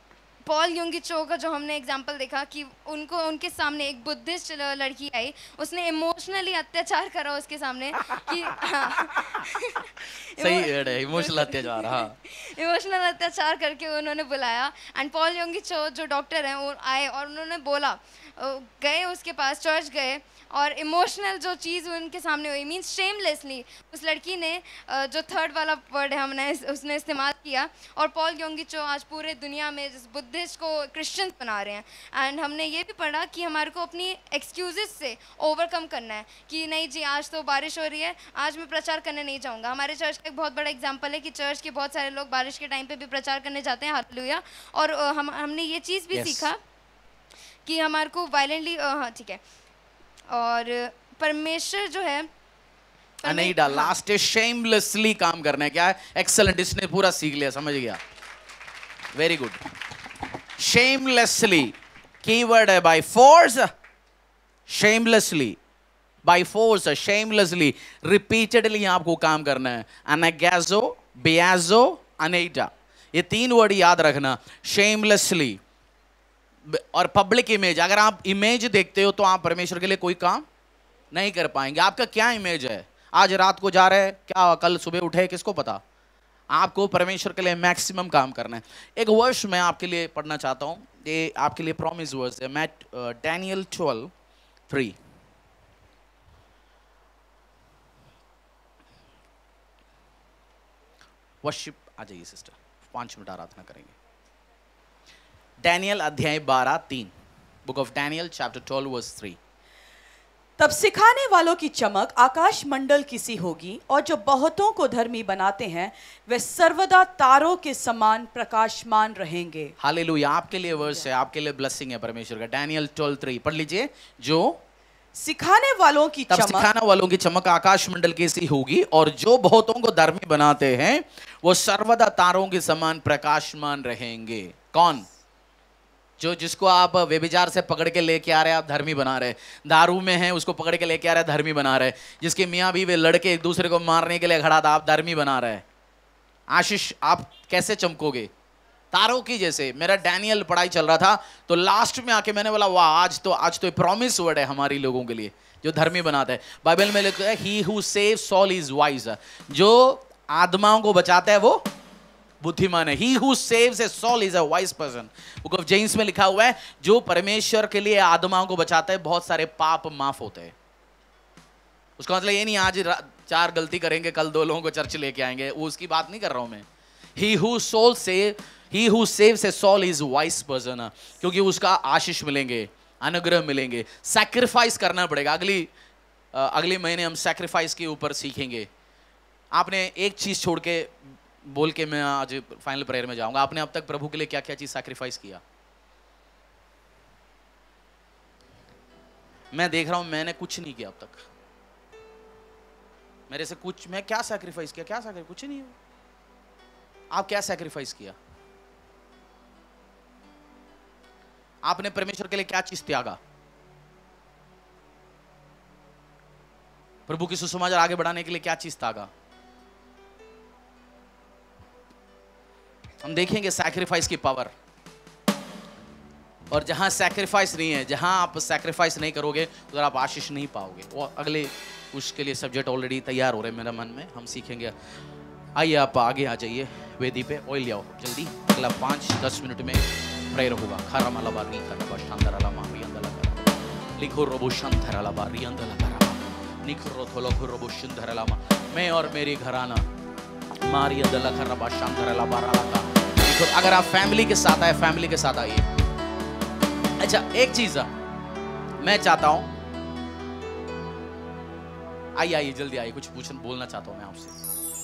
पॉल योंगी चो का जो हमने एग्जांपल देखा कि उनको उनके सामने एक बुद्धिस्ट लड़की आई, उसने इमोशनली अत्याचार करा उसके सामने कि हाँ सही है, इमोशनल अत्याचार, हाँ इमोशनल अत्याचार करके उन्होंने बुलाया। एंड पॉल योंगी चो जो डॉक्टर हैं वो आए और उन्होंने बोला, गए उसके पास, चर्च गए और इमोशनल जो चीज़ उनके सामने हुई, मीन्स शेमलेसली उस लड़की ने जो थर्ड वाला वर्ड है हमने उसने इस्तेमाल किया। और पॉल योंगी चो आज पूरे दुनिया में जिस बुद्धिस्ट को क्रिश्चियंस बना रहे हैं। एंड हमने ये भी पढ़ा कि हमारे को अपनी एक्सक्यूजेस से ओवरकम करना है कि नहीं जी आज तो बारिश हो रही है, आज मैं प्रचार करने नहीं जाऊँगा। हमारे चर्च का एक बहुत बड़ा एग्जाम्पल है कि चर्च के बहुत सारे लोग बारिश के टाइम पर भी प्रचार करने जाते हैं, हालेलुया। और हम हमने ये चीज़ भी yes. सीखा कि हमारे को वायलेंटली, हाँ ठीक है, और परमेश्वर जो है अनीडा लास्ट शेमलेसली काम करना है। क्या है? एक्सेलेंट, इसने पूरा सीख लिया, समझ गया, वेरी गुड। शेमलेसली कीवर्ड है, by force, shamelessly, by force, shamelessly, repeatedly आपको काम करना है। अनगैजो, बियाजो, अनीडा, ये तीन वर्ड याद रखना। शेमलेसली और पब्लिक इमेज, अगर आप इमेज देखते हो तो आप परमेश्वर के लिए कोई काम नहीं कर पाएंगे। आपका क्या इमेज है? आज रात को जा रहे हैं, क्या कल सुबह उठे, किसको पता? आपको परमेश्वर के लिए मैक्सिमम काम करना है। एक वर्ष मैं आपके लिए पढ़ना चाहता हूं, ये आपके लिए प्रॉमिस वर्स है, मैं डैनियल ट्वेल्व थ्री। वर्शिप आ जाइए सिस्टर, पांच मिनट आराधना करेंगे। डैनियल अध्याय बारह तीन, book of Daniel chapter twelve verse three. तब सिखाने वालों की चमक आकाश मंडल की सी होगी, और जो बहुतों को धर्मी बनाते हैं वे सर्वदा तारों के समान प्रकाशमान रहेंगे। हालेलुया, आपके लिए वर्स है, आपके लिए ब्लेसिंग है परमेश्वर का। डैनियल ट्वेल्व थ्री पढ़ लीजिए। जो सिखाने वालों की तब चमक सिखाने वालों की चमक आकाश मंडल की सी होगी, और जो बहुतों को धर्मी बनाते हैं वो सर्वदा तारों के समान प्रकाशमान रहेंगे। कौन? जो जिसको आप व्यभिचार से पकड़ के लेके आ रहे हैं, आप धर्मी बना रहे, दारू में है उसको पकड़ के लेके आ रहे हैं, धर्मी बना रहे, जिसके मियाँ भी वे लड़के एक दूसरे को मारने के लिए खड़ा था, आप धर्मी बना रहे। आशीष, आप कैसे चमकोगे? तारों की जैसे। मेरा डैनियल पढ़ाई चल रहा था तो लास्ट में आके मैंने बोला वाह, आज तो आज तो प्रॉमिस वर्ड है हमारी लोगों के लिए जो धर्मी बनाता है। बाइबल में लिखा है he who saves soul is wise, जो आत्माओं को बचाता है वो बुद्धिमान है। He who saves a soul is a wise person. Book of James में लिखा हुआ है जो परमेश्वर के लिए आत्माओं को बचाता है बहुत सारे पाप माफ होते हैं। उसका मतलब ये नहीं आज चार गलती करेंगे कल दो लोगों को चर्च लेके आएंगे, वो उसकी बात नहीं कर रहा हूं मैं। He who soul save, he who saves a soul is wise person, क्योंकि उसका आशीष मिलेंगे, अनुग्रह मिलेंगे। सैक्रिफाइस करना पड़ेगा। अगली अगले महीने हम सैक्रिफाइस के ऊपर सीखेंगे। आपने एक चीज छोड़ के बोल के मैं आज फाइनल प्रेयर में जाऊंगा, आपने अब तक प्रभु के लिए क्या क्या चीज सैक्रिफाइस किया? मैं देख रहा हूं मैंने कुछ नहीं किया अब तक। मेरे से कुछ, मैं क्या सैक्रिफाइस किया? क्या सैक्रिफाइस? कुछ नहीं हुआ। आप क्या सैक्रिफाइस किया? आपने परमेश्वर के लिए क्या चीज त्यागा? प्रभु की सुसमाचार आगे बढ़ाने के लिए क्या चीज त्यागा? हम देखेंगे सैक्रिफाइस की पावर। और जहां सैक्रिफाइस नहीं है, जहां आप सैक्रिफाइस नहीं करोगे उधर आप आशीष नहीं पाओगे। वो अगले उसके लिए सब्जेक्ट ऑलरेडी तैयार हो रहे हैं मेरे मन में, हम सीखेंगे। आइए आप आगे आ जाइए वेदी पे, ऑयल ले आओ जल्दी। अगला पाँच दस मिनट में प्रेयर होगा। खरम अलाबा री खरबा शांतर अलामा री अंदला करा लिखो रोबो शांतर अलाबा री अंदला करा निखरो थोलो रोबो शांतर अलामा। मैं और मेरी घराना मारी अंदला खरबा शांतर अलाबा रहा। अगर आप फैमिली के साथ आए, फैमिली के साथ आइए। अच्छा, एक चीज मैं चाहता हूं, आइए आइए जल्दी आइए, कुछ पूछना बोलना चाहता हूं मैं आपसे।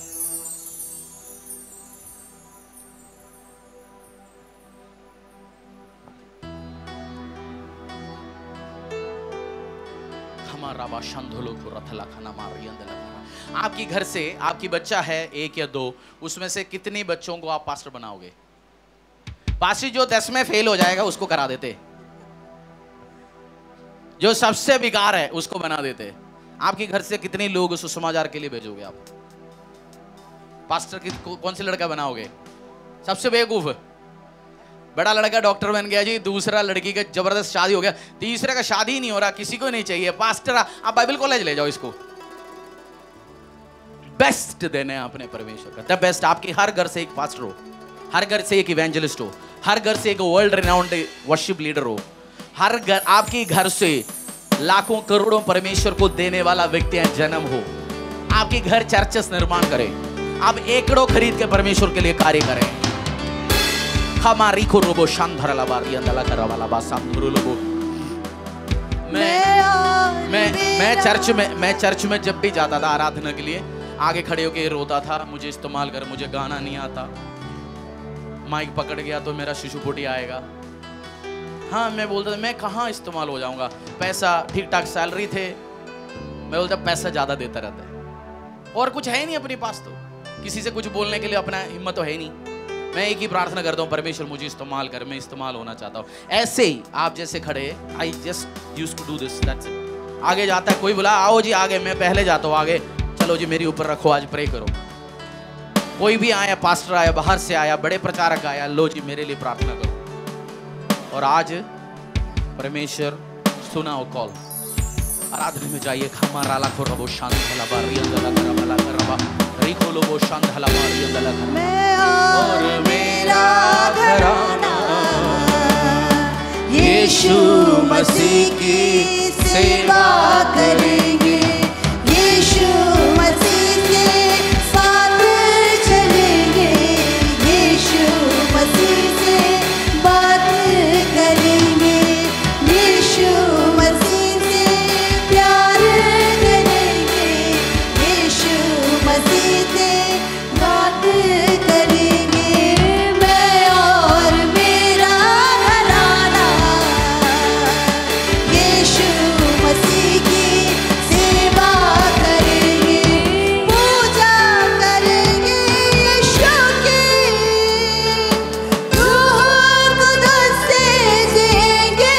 आपकी घर से आपकी बच्चा है एक या दो, उसमें से कितनी बच्चों को आप पास्टर बनाओगे? पास्टर जो दस में फेल हो जाएगा उसको करा देते, जो सबसे बेकार है उसको बना देते। आपके घर से कितने लोग सुसमाचार के लिए भेजोगे आप? पास्टर की कौन से लड़का बनाओगे? सबसे बेवकूफ, बड़ा लड़का डॉक्टर बन गया जी, दूसरा लड़की का जबरदस्त शादी हो गया, तीसरे का शादी ही नहीं हो रहा, किसी को नहीं चाहिए पास्टर। आप बाइबल कॉलेज ले जाओ इसको। बेस्ट देने हैं अपने परमेश्वर का, द बेस्ट। आपके हर घर से एक पास्टर हो, हर घर से एक इवेंजलिस्ट हो, हर घर से एक वर्ल्ड रिनाउंड वर्शिप लीडर हो, हर घर, आपके घर से लाखों करोड़ों परमेश्वर को देने वाला व्यक्ति जन्म हो। आपके घर चर्चेस निर्माण करें, आप एकड़ों खरीद के परमेश्वर के लिए कार्य करें। हमारी को रोबो शांधर लबारी अंदला करवाला बासामधुरु लोगो। मैं मैं मैं चर्च में मैं चर्च में जब भी जाता था आराधना के लिए, आगे खड़े होके रोता था, मुझे इस्तेमाल कर, मुझे गाना नहीं आता, माइक पकड़ गया तो मेरा शिशुपुटी आएगा। हाँ, मैं बोलता था मैं कहाँ इस्तेमाल हो जाऊंगा, पैसा ठीक ठाक सैलरी थे, मैं बोलता पैसा ज्यादा देता रहता है और कुछ है नहीं अपने पास, तो किसी से कुछ बोलने के लिए अपना हिम्मत तो है नहीं। मैं एक ही प्रार्थना करता हूँ, परमेश्वर मुझे इस्तेमाल कर, मैं इस्तेमाल होना चाहता हूँ। ऐसे ही आप जैसे खड़े, I just used to do this, that's it. आगे जाता है कोई, बोला आओ जी आगे, मैं पहले जाता हूँ आगे, चलो जी मेरी ऊपर रखो, आज प्रे करो। कोई भी आया, पास्टर आया, बाहर से आया, बड़े प्रचारक आया, लो जी मेरे लिए प्रार्थना करो। और आज परमेश्वर सुना हो कॉल, आराधना में जाइए। हमारा लाखों रबो शांत हला बारी अंदला करा भला करवा रिको लोबो शांत हला बारी अंदला करा। और मेरा घराना यीशु मसीह की सेवा करेंगे, यीशु मसीह के साथ चलेंगे, यीशु मसीह से बात करेंगे, यीशु मसीह से प्यार करेंगे, यीशु मसीह से बात करेंगे। मैं और मेरा घराना यीशु मसीह की सेवा करेंगे, पूजा करेंगे यीशु की, रूह कुदस से जिएंगे,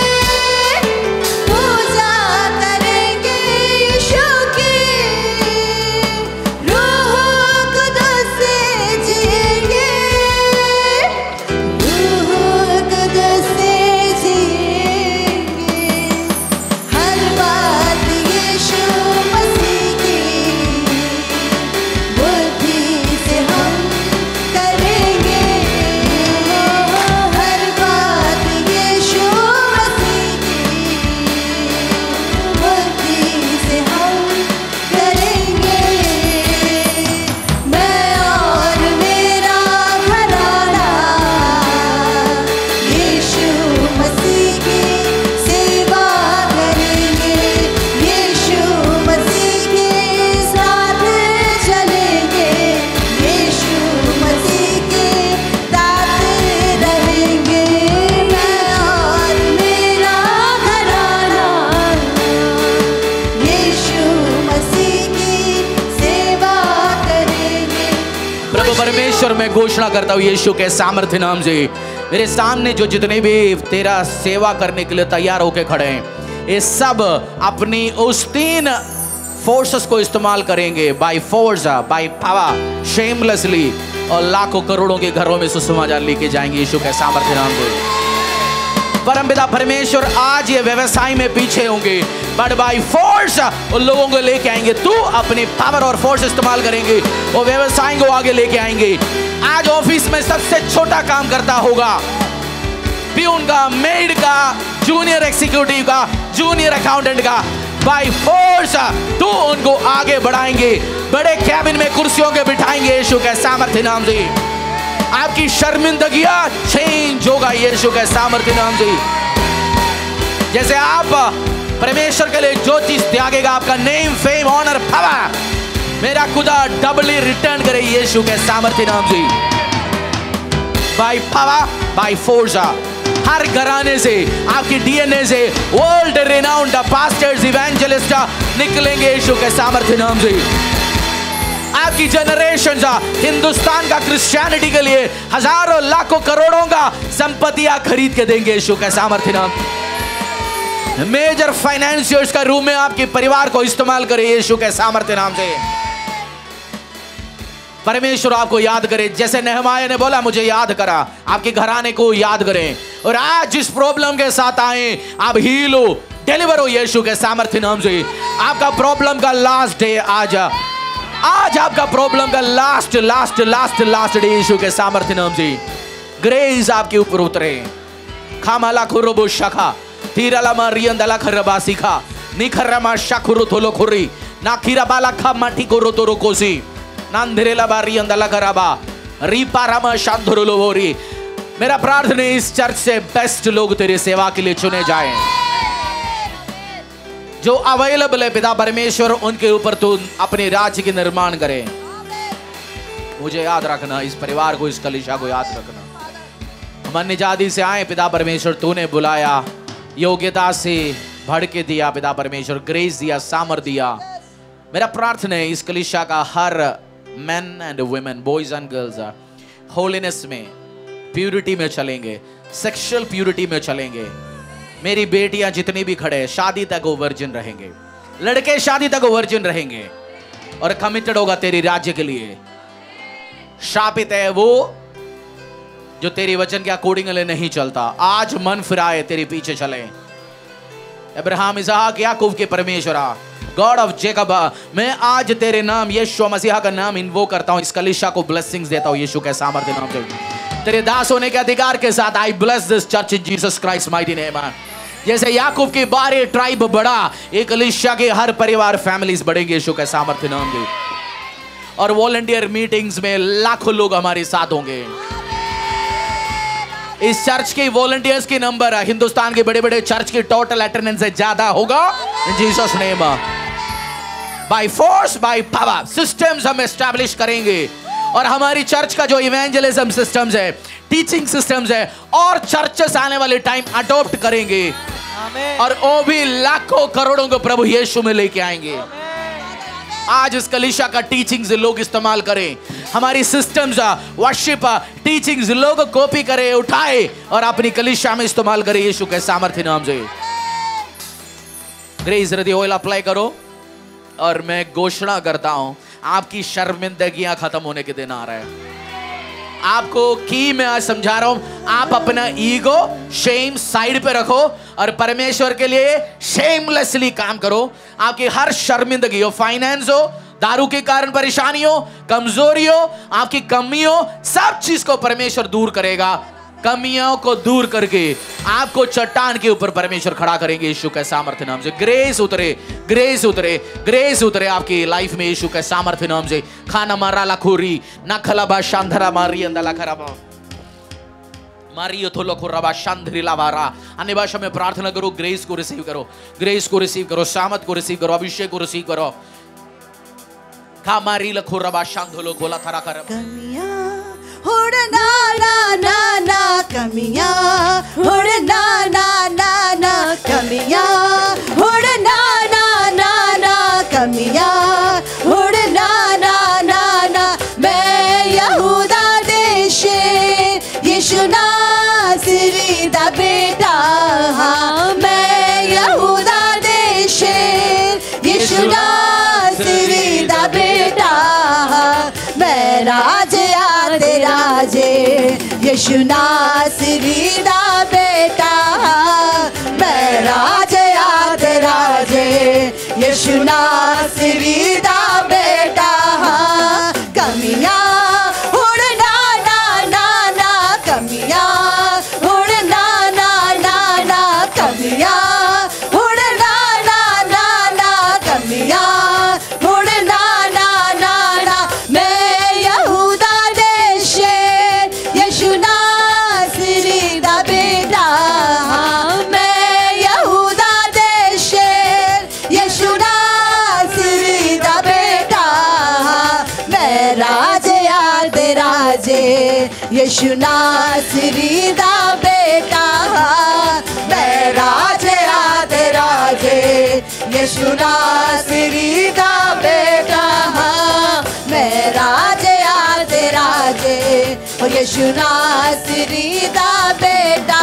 पूजा करेंगे यीशु की, रूह कुदस से जिएंगे, रूह कुदस से जिएंगे। हर बात यीशु मसीह की बुद्धि से हम करेंगे, हर बात यीशु मसीह की बुद्धि से हम करेंगे। मैं और मेरा घराना यीशु मसीह की सेवा करेंगे, यीशु मसीह के साथ चलेंगे, यीशु मसीह के साथ रहेंगे। मैं और मेरा घराना यीशु मसीह की सेवा करेंगे। प्रभु परमेश्वर, मैं घोषणा करता हूँ यीशु के सामर्थ्य नाम से, मेरे सामने जो जितने भी तेरा सेवा करने के लिए तैयार होके खड़े हैं, ये सब अपनी उस तीन फोर्सेस को इस्तेमाल करेंगे, by force, by power, shamelessly, और लाखों करोड़ों के घरों में सुसमाचार लेके जाएंगे यीशु के सामर्थ्य नाम से। परमपिता परमेश्वर, आज ये व्यवसाय में पीछे होंगे, बट बाय फोर्स उन लोगों को लेके आएंगे। तू अपनी पावर और फोर्स इस्तेमाल करेंगे, वो व्यवसाय को आगे लेके आएंगे। आज ऑफिस में सबसे छोटा काम करता होगा, प्यून का, मेड का, जूनियर एग्जीक्यूटिव का, जूनियर अकाउंटेंट का, बाय फोर्स तू उनको आगे बढ़ाएंगे, बड़े कैबिन में कुर्सियों के बिठाएंगे यीशु के सामर्थ्य नाम से। आपकी शर्मिंदगियां चेंज होगा यीशु के सामर्थ्य नाम से। जैसे आप परमेश्वर के लिए जो चीज त्यागेगा, आपका नेम, फेम, ऑनर, पावर, मेरा खुदा डबली रिटर्न करे यीशु के सामर्थ्य नाम से। बाय पावर, बाय फोर्स, हर घराने से, आपकी डीएनए से वर्ल्ड रिनाउंड पास्टर्स, इवेंजलिस्ट निकलेंगे यीशु के सामर्थ्य नाम से। आपकी जनरेशन हिंदुस्तान का क्रिश्चियनिटी के लिए हजारों लाखों करोड़ों का संपत्तियां खरीद के देंगे यीशु के सामर्थ्य नाम। मेजर फाइनेंसियर्स का रूम में आपके परिवार को इस्तेमाल करें यीशु के सामर्थ्य नाम से। परमेश्वर आपको याद करे, जैसे नहमाया ने बोला मुझे याद करा, आपके घराने को याद करें। और आज जिस प्रॉब्लम के साथ आए आप हील हो, डिलीवर हो यीशु के सामर्थ्य नाम से। आपका प्रॉब्लम का लास्ट डे आज, आज आपका प्रॉब्लम का last last last last day यीशु के सामर्थ्य नाम से। ग्रेस आपके ऊपर उतरे। खामाला खुरबो शाखा तीराला मारियंदला खरबा सीखा निखरमा शाखुरु थोलो खुरी ना खीरा बाला खा माटी को रोतो रोकोसी नांधरेला बारियंदला खराबा रीपा रामा शांधुरुलो बोरी। मेरा प्रार्थना है इस चर्च से बेस्ट लोग तेरी सेवा के लिए चुने जाएं, जो अवेलेबल है पिता परमेश्वर, उनके ऊपर तू अपने राज्य के निर्माण करे। मुझे याद रखना, इस परिवार को, इस कलीसिया को याद रखना। हम अन्य जाति से आए पिता परमेश्वर, तूने बुलाया, योग्यता से भर के दिया पिता परमेश्वर, ग्रेस दिया, सामर दिया। मेरा प्रार्थना है इस कलीसिया का हर man and women, boys and girls holiness में, प्यूरिटी में चलेंगे, सेक्सुअल प्यूरिटी में चलेंगे। मेरी बेटियां जितनी भी खड़े शादी तक वो वर्जिन रहेंगे, लड़के शादी तक वो वर्जिन रहेंगे और कमिटेड होगा तेरी राज्य के लिए। शापित है वो जो तेरी वचन के अकॉर्डिंगली नहीं चलता। आज मन फिराए तेरे पीछे चले। अब्राहम, इसहाक, याकूब के परमेश्वरा, गॉड ऑफ जेकब, मैं आज तेरे नाम यीशु मसीहा का नाम इन्वोक करता हूं। इस कलीसिया को ब्लेसिंग्स देता हूं यीशु के सामर्थ्य नाम से। तेरे दास होने के अधिकार के साथ I bless this church in Jesus Christ mighty name. जैसे याकूब की बारह ट्राइब बढ़ा, एक कलीसिया के हर परिवार, फैमिलीज बढ़ेंगे यीशु के सामर्थ्य नाम से। और वॉलंटियर मीटिंग्स में लाखों लोग हमारे साथ होंगे। इस चर्च के वॉलंटियर्स की नंबर हिंदुस्तान के बड़े बड़े चर्च की टोटल अटेंडेंस से ज्यादा होगा in Jesus name. By force, by power systems हम एस्टैब्लिश करेंगे। और हमारी चर्च का जो इवेंजलिज्म सिस्टम्स है, टीचिंग सिस्टम्स है, और चर्चेस आने वाले टाइम अडॉप्ट करेंगे। और वो भी लाखों करोड़ों को प्रभु यीशु में लेके आएंगे। आज इस कलीसिया का टीचिंग्स लोग इस्तेमाल करें, हमारी सिस्टम्स, वर्शिप, टीचिंग्स लोग कॉपी करें, उठाए और अपनी कलीसिया में इस्तेमाल करें यीशु के सामर्थ्य नाम से। ग्रेस रेडी ऑयल अप्लाई करो। और मैं घोषणा करता हूं, आपकी शर्मिंदगियां खत्म होने के दिन आ रहे हैं। आपको की मैं आज समझा रहा हूं, आप अपना ईगो, शेम साइड पे रखो और परमेश्वर के लिए शेमलेसली काम करो। आपकी हर शर्मिंदगी हो, फाइनेंस हो, दारू के कारण परेशानी हो, कमजोरी हो, आपकी कमी हो, सब चीज को परमेश्वर दूर करेगा। कमियों को दूर करके आपको चट्टान के ऊपर परमेश्वर खड़ा करेंगे यीशु के सामर्थ्य नाम से। ग्रेस उतरे, ग्रेस उतरे, ग्रेस उतरे आपकी लाइफ में यीशु के सामर्थ्य नाम से। खाना मारा लाखोरी ना खलाबा शांधरा मारी अंदला खराबा मारियो थोलो खुराबा शांधरी लावारा। अन्य भाषा में प्रार्थना करो, ग्रेस को रिसीव करो, ग्रेस को रिसीव करो, सामर्थ को रिसीव करो, अभिषेक को रिसीव करो। खा मारी लखुराबा शांधोलो गोला थरा कर उड़ना ना ना ना कमियां, उड़ना ना ना ना कमियां, उड़ना ना ना ना कमियां, उड़ना ना ना ना। मैं यहूदा देश यीशु नासरी दा बेटा, मैं यहूदा देश यीशु नासरी दा बेटा। मैं राज आते राजे यीशु नासरी दा बेटा, मैं राज आते राजे यीशु नासरी दा बेटा। कमियां उड़ना ना ना ना कमियां, उड़ना ना ना ना कमियां, उड़ना ना ना ना कमियां, उड़ना ना ना ना। मैं यहूदा देश यीशु नासरी दा बेटा, मैं यहूदा देश यीशु नासरी दा बेटा। मैं राजे आदे राजे यीशु नासरी दा बेटा, मैं राजे आदे राजे यीशु नासरी दा बेटा। मैं राजे आदे राजे यीशु नासरी दा बेटा,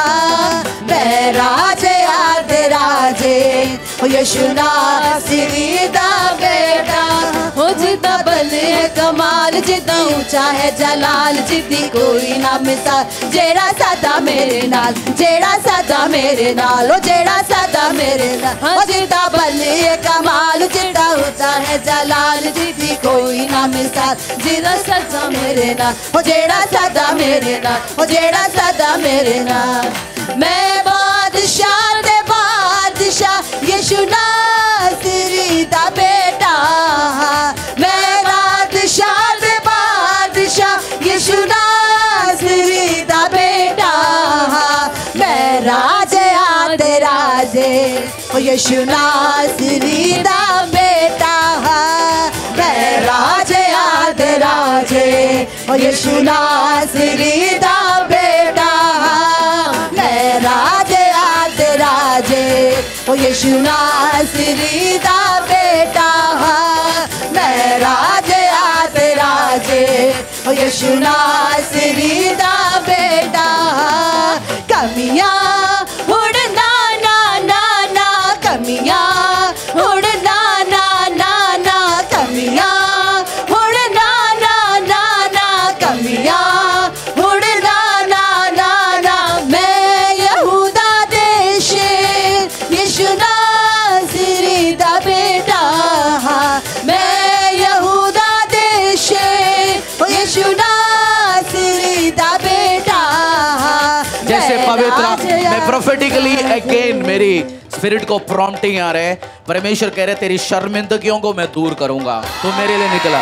मैं राजे आदे राजे यीशु नासरी दा बेटा। हो जित जितना बल है कमाल, जितना ऊंचा है जलाल, जितनी कोई ना मिसाल। जेड़ा सादा मेरे नाल, जेड़ा सादा मेरे नाल, ओ जेड़ा सादा मेरे नाल। ओ जितना बल है कमाल, जितना ऊंचा है जलाल, जितनी कोई ना मिसाल। जेड़ा सादा मेरे नाल, ओ जेड़ा सादा मेरे नाल, ओ जेड़ा सादा मेरे नाल। मैं बादशाह दे बादशाह यीशु नासरी दा बेटा, मैं बादशाह दे बादशाह यीशु नासरी दा बेटा। मैं राजे आते राजे ओ यीशु नासरी दा बेटा, मैं राजे आते राजे ओ यीशु नासरी दा बेटा। मैं राजे आते राजे ओ यीशु नासरी दा बेटा, मैं राजे आते राजे ओ यीशु नासरी दा बेटा। कमियां उड़ना ना ना ना, कमियां उड़ना ना ना ना, कमियां उड़ना ना ना ना, कमियां उड़ना ना ना ना। मैं यहूदा देश यीशु नासरी दा बेटा, मैं यहूदा देश यीशु नासरी दा बेटा। जैसे पवित्र मैं प्रोफेटिकली अगेन मेरी स्पिरिट को प्रॉम्प्टिंग आ रहे, परमेश्वर कह रहे तेरी शर्मिंदगियों को मैं दूर करूंगा। तो मेरे लिए निकला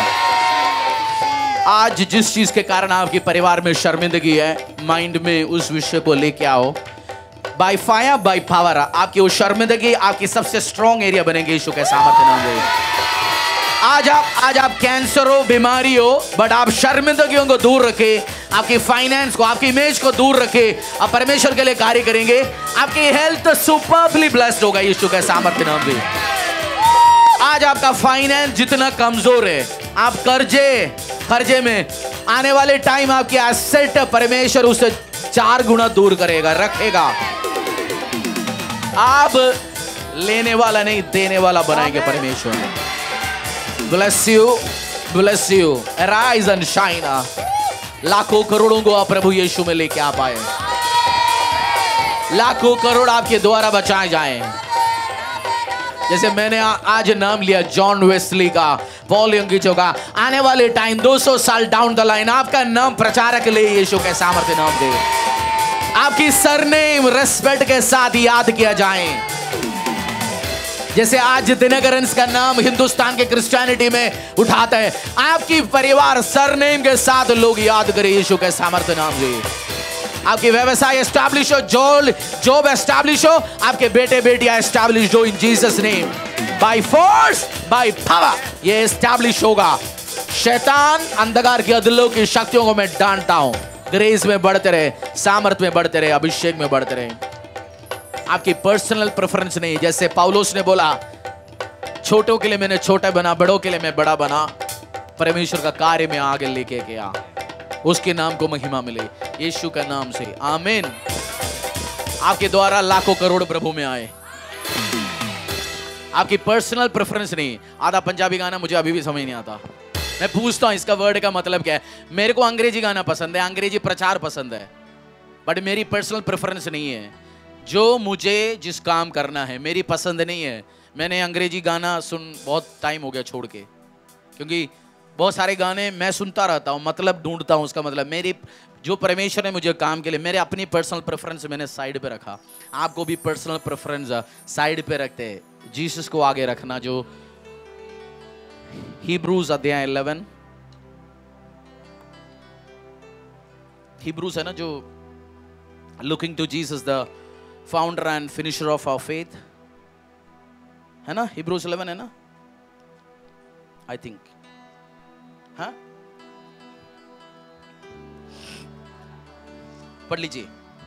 आज जिस चीज के कारण आपके परिवार में शर्मिंदगी है, माइंड में उस विषय को लेके आओ। बाय फायर बाय पावर आपकी वो शर्मिंदगी आपकी सबसे स्ट्रॉन्ग एरिया बनेगी यीशु के सामर्थ्य नाम से। आज आप आज आप कैंसर हो, बीमारी हो, बट आप शर्मिंदगियों को दूर रखे, आपकी फाइनेंस को, आपकी इमेज को दूर रखे, आप परमेश्वर के लिए कार्य करेंगे। आपकी हेल्थ सुपरबली ब्लेस्ड होगा यीशु के सामर्थ्य नाम से। आज आपका फाइनेंस जितना कमजोर है, आप कर्जे कर्जे में आने वाले टाइम आपकी एसेट परमेश्वर उससे चार गुना दूर करेगा, रखेगा। आप लेने वाला नहीं देने वाला बनाएंगे परमेश्वर। Bless you, bless you. Arise and shine. लाखों करोड़ों को आप प्रभु यीशु में लेके आ पाए, लाखों करोड़ आपके द्वारा बचाए जाएं। जैसे मैंने आज नाम लिया जॉन वेस्ली का, पॉल यंगीचो का, आने वाले टाइम दो सौ साल डाउन द लाइन आपका नाम प्रचारक ले यीशु के सामर्थ्य नाम दे, आपकी सरनेम रेस्पेक्ट के साथ याद किया जाए। जैसे आज दिनकरंस का नाम हिंदुस्तान के क्रिश्चियनिटी में उठाता है, आपकी परिवार सरनेम के साथ लोग याद करें यीशु के सामर्थ्य नाम से। आपकी व्यवसाय एस्टैब्लिश हो, जॉब जॉब एस्टैब्लिश हो, आपके बेटे बेटियां एस्टैब्लिश हो in Jesus name. By force by power ये एस्टैब्लिश होगा। शैतान अंधकार की अदलों की शक्तियों को मैं डांटता हूं। ग्रेस में बढ़ते रहे, सामर्थ्य में बढ़ते रहे, अभिषेक में बढ़ते रहे। आपकी पर्सनल प्रेफरेंस नहीं, जैसे पौलुस ने बोला छोटों के लिए मैंने छोटा बना, बड़ों के लिए मैं बड़ा बना। परमेश्वर का कार्य में आगे लेके गया, उसके नाम को महिमा मिले यीशु का नाम से, आमीन। आपके द्वारा लाखों करोड़ प्रभु में आए। आपकी पर्सनल प्रेफरेंस नहीं। आधा पंजाबी गाना मुझे अभी भी समझ नहीं आता, मैं पूछता हूं इसका वर्ड का मतलब क्या है। मेरे को अंग्रेजी गाना पसंद है, अंग्रेजी प्रचार पसंद है, बट मेरी पर्सनल प्रेफरेंस नहीं है। जो मुझे जिस काम करना है मेरी पसंद नहीं है। मैंने अंग्रेजी गाना सुन बहुत टाइम हो गया छोड़ के, क्योंकि बहुत सारे गाने मैं सुनता रहता हूँ, मतलब ढूंढता हूँ उसका मतलब। मेरी जो परमेश्वर ने मुझे काम के लिए, मेरे अपनी पर्सनल प्रेफरेंस मैंने साइड पे रखा। आपको भी पर्सनल प्रेफरेंस साइड पे रखते हैं, जीसस को आगे रखना। जो हिब्रूज अध्याय इलेवन, हिब्रूज है ना, जो looking to Jesus the founder and finisher of our faith, है ना, हिब्रूज इलेवन है ना, आई थिंक, हाँ पढ़ लीजिए।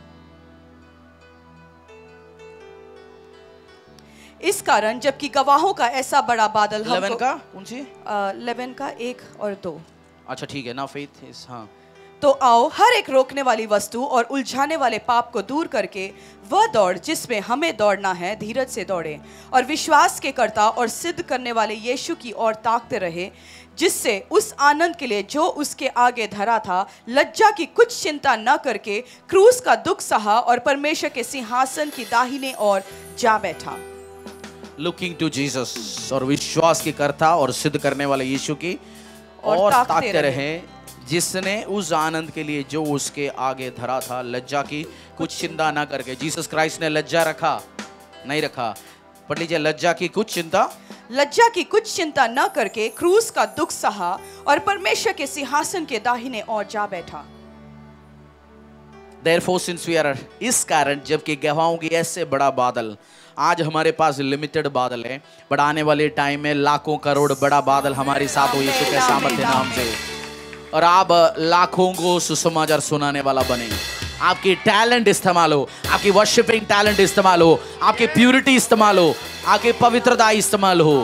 इस कारण जबकि गवाहों का ऐसा बड़ा बादल इलेवन का कौन सी? इलेवन का एक और दो। अच्छा ठीक है ना, फेथ इज, हाँ। तो आओ हर एक रोकने वाली वस्तु और उलझाने वाले पाप को दूर करके वह दौड़ जिसमें हमें दौड़ना है धीरज से दौड़े और विश्वास के कर्ता और सिद्ध करने वाले यीशु की ओर ताकते रहे, जिससे उस आनंद के लिए जो उसके आगे धरा था लज्जा की कुछ चिंता न करके क्रूस का दुख सहा और परमेश्वर के सिंहासन की दाहिने ओर जा बैठा। लुकिंग टू जीसस, और विश्वास की कर्ता और सिद्ध करने वाले यीशु की और और ताकते ताकते रहे। रहे, जिसने उस आनंद के लिए जो उसके आगे धरा था लज्जा की कुछ चिंता ना करके। जीसस क्राइस्ट ने लज्जा रखा नहीं रखा, पढ़ लीजिए, लज्जा की कुछ चिंता लज्जा की कुछ चिंता न करके क्रूस का दुख सहा और परमेश्वर के सिंहासन के दाहिने ओर जा बैठा। Therefore, since we are, इस कारण जबकि गवाहों की ऐसे बड़ा बादल, आज हमारे पास लिमिटेड बादल है, बट आने वाले टाइम में लाखों करोड़ बड़ा बादल हमारे साथ हो यीशु के सामर्थ्य नाम से, और आप लाखों को सुसमाचार सुनाने वाला बने। आपकी टैलेंट इस्तेमाल हो, आपकी वर्शिपिंग टैलेंट इस्तेमाल हो, आपकी प्यूरिटी इस्तेमाल हो, आपकी पवित्रता इस्तेमाल हो,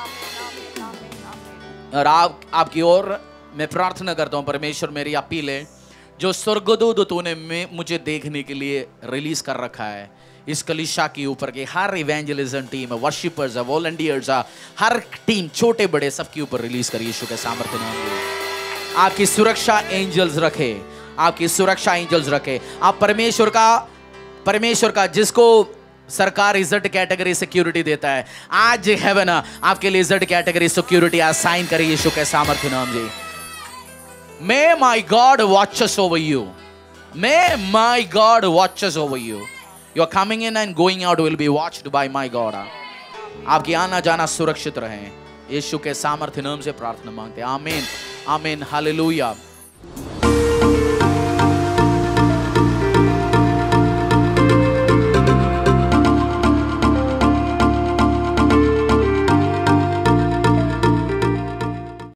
और आप आपकी ओर मैं प्रार्थना करता हूं परमेश्वर, मेरी अपील है, जो स्वर्गदूत तूने मुझे देखने के लिए रिलीज कर रखा है इस कलीसिया के ऊपर के हर इवेंजलिज्म टीम, वर्शिपर्स, वॉलंटियर्स, हर टीम छोटे बड़े सबके ऊपर रिलीज कर यीशु के सामर्थ्य नाम में। आपकी सुरक्षा एंजल्स रखे, आपकी सुरक्षा एंजल्स रखे। आप परमेश्वर का परमेश्वर का जिसको सरकार इज्जत कैटेगरी सिक्योरिटी देता है, आज हेवन आपके लिए इज्जत कैटेगरी सिक्योरिटी असाइन करे यीशु के सामर्थ्य नाम से। May my God watches over you. May my God watches over you. Your coming in and going out will be watched by my God. आपकी आना जाना सुरक्षित रहे, यीशु के सामर्थ्य नाम से प्रार्थना मांगते हैं। आमीन, आमीन, हालेलुया।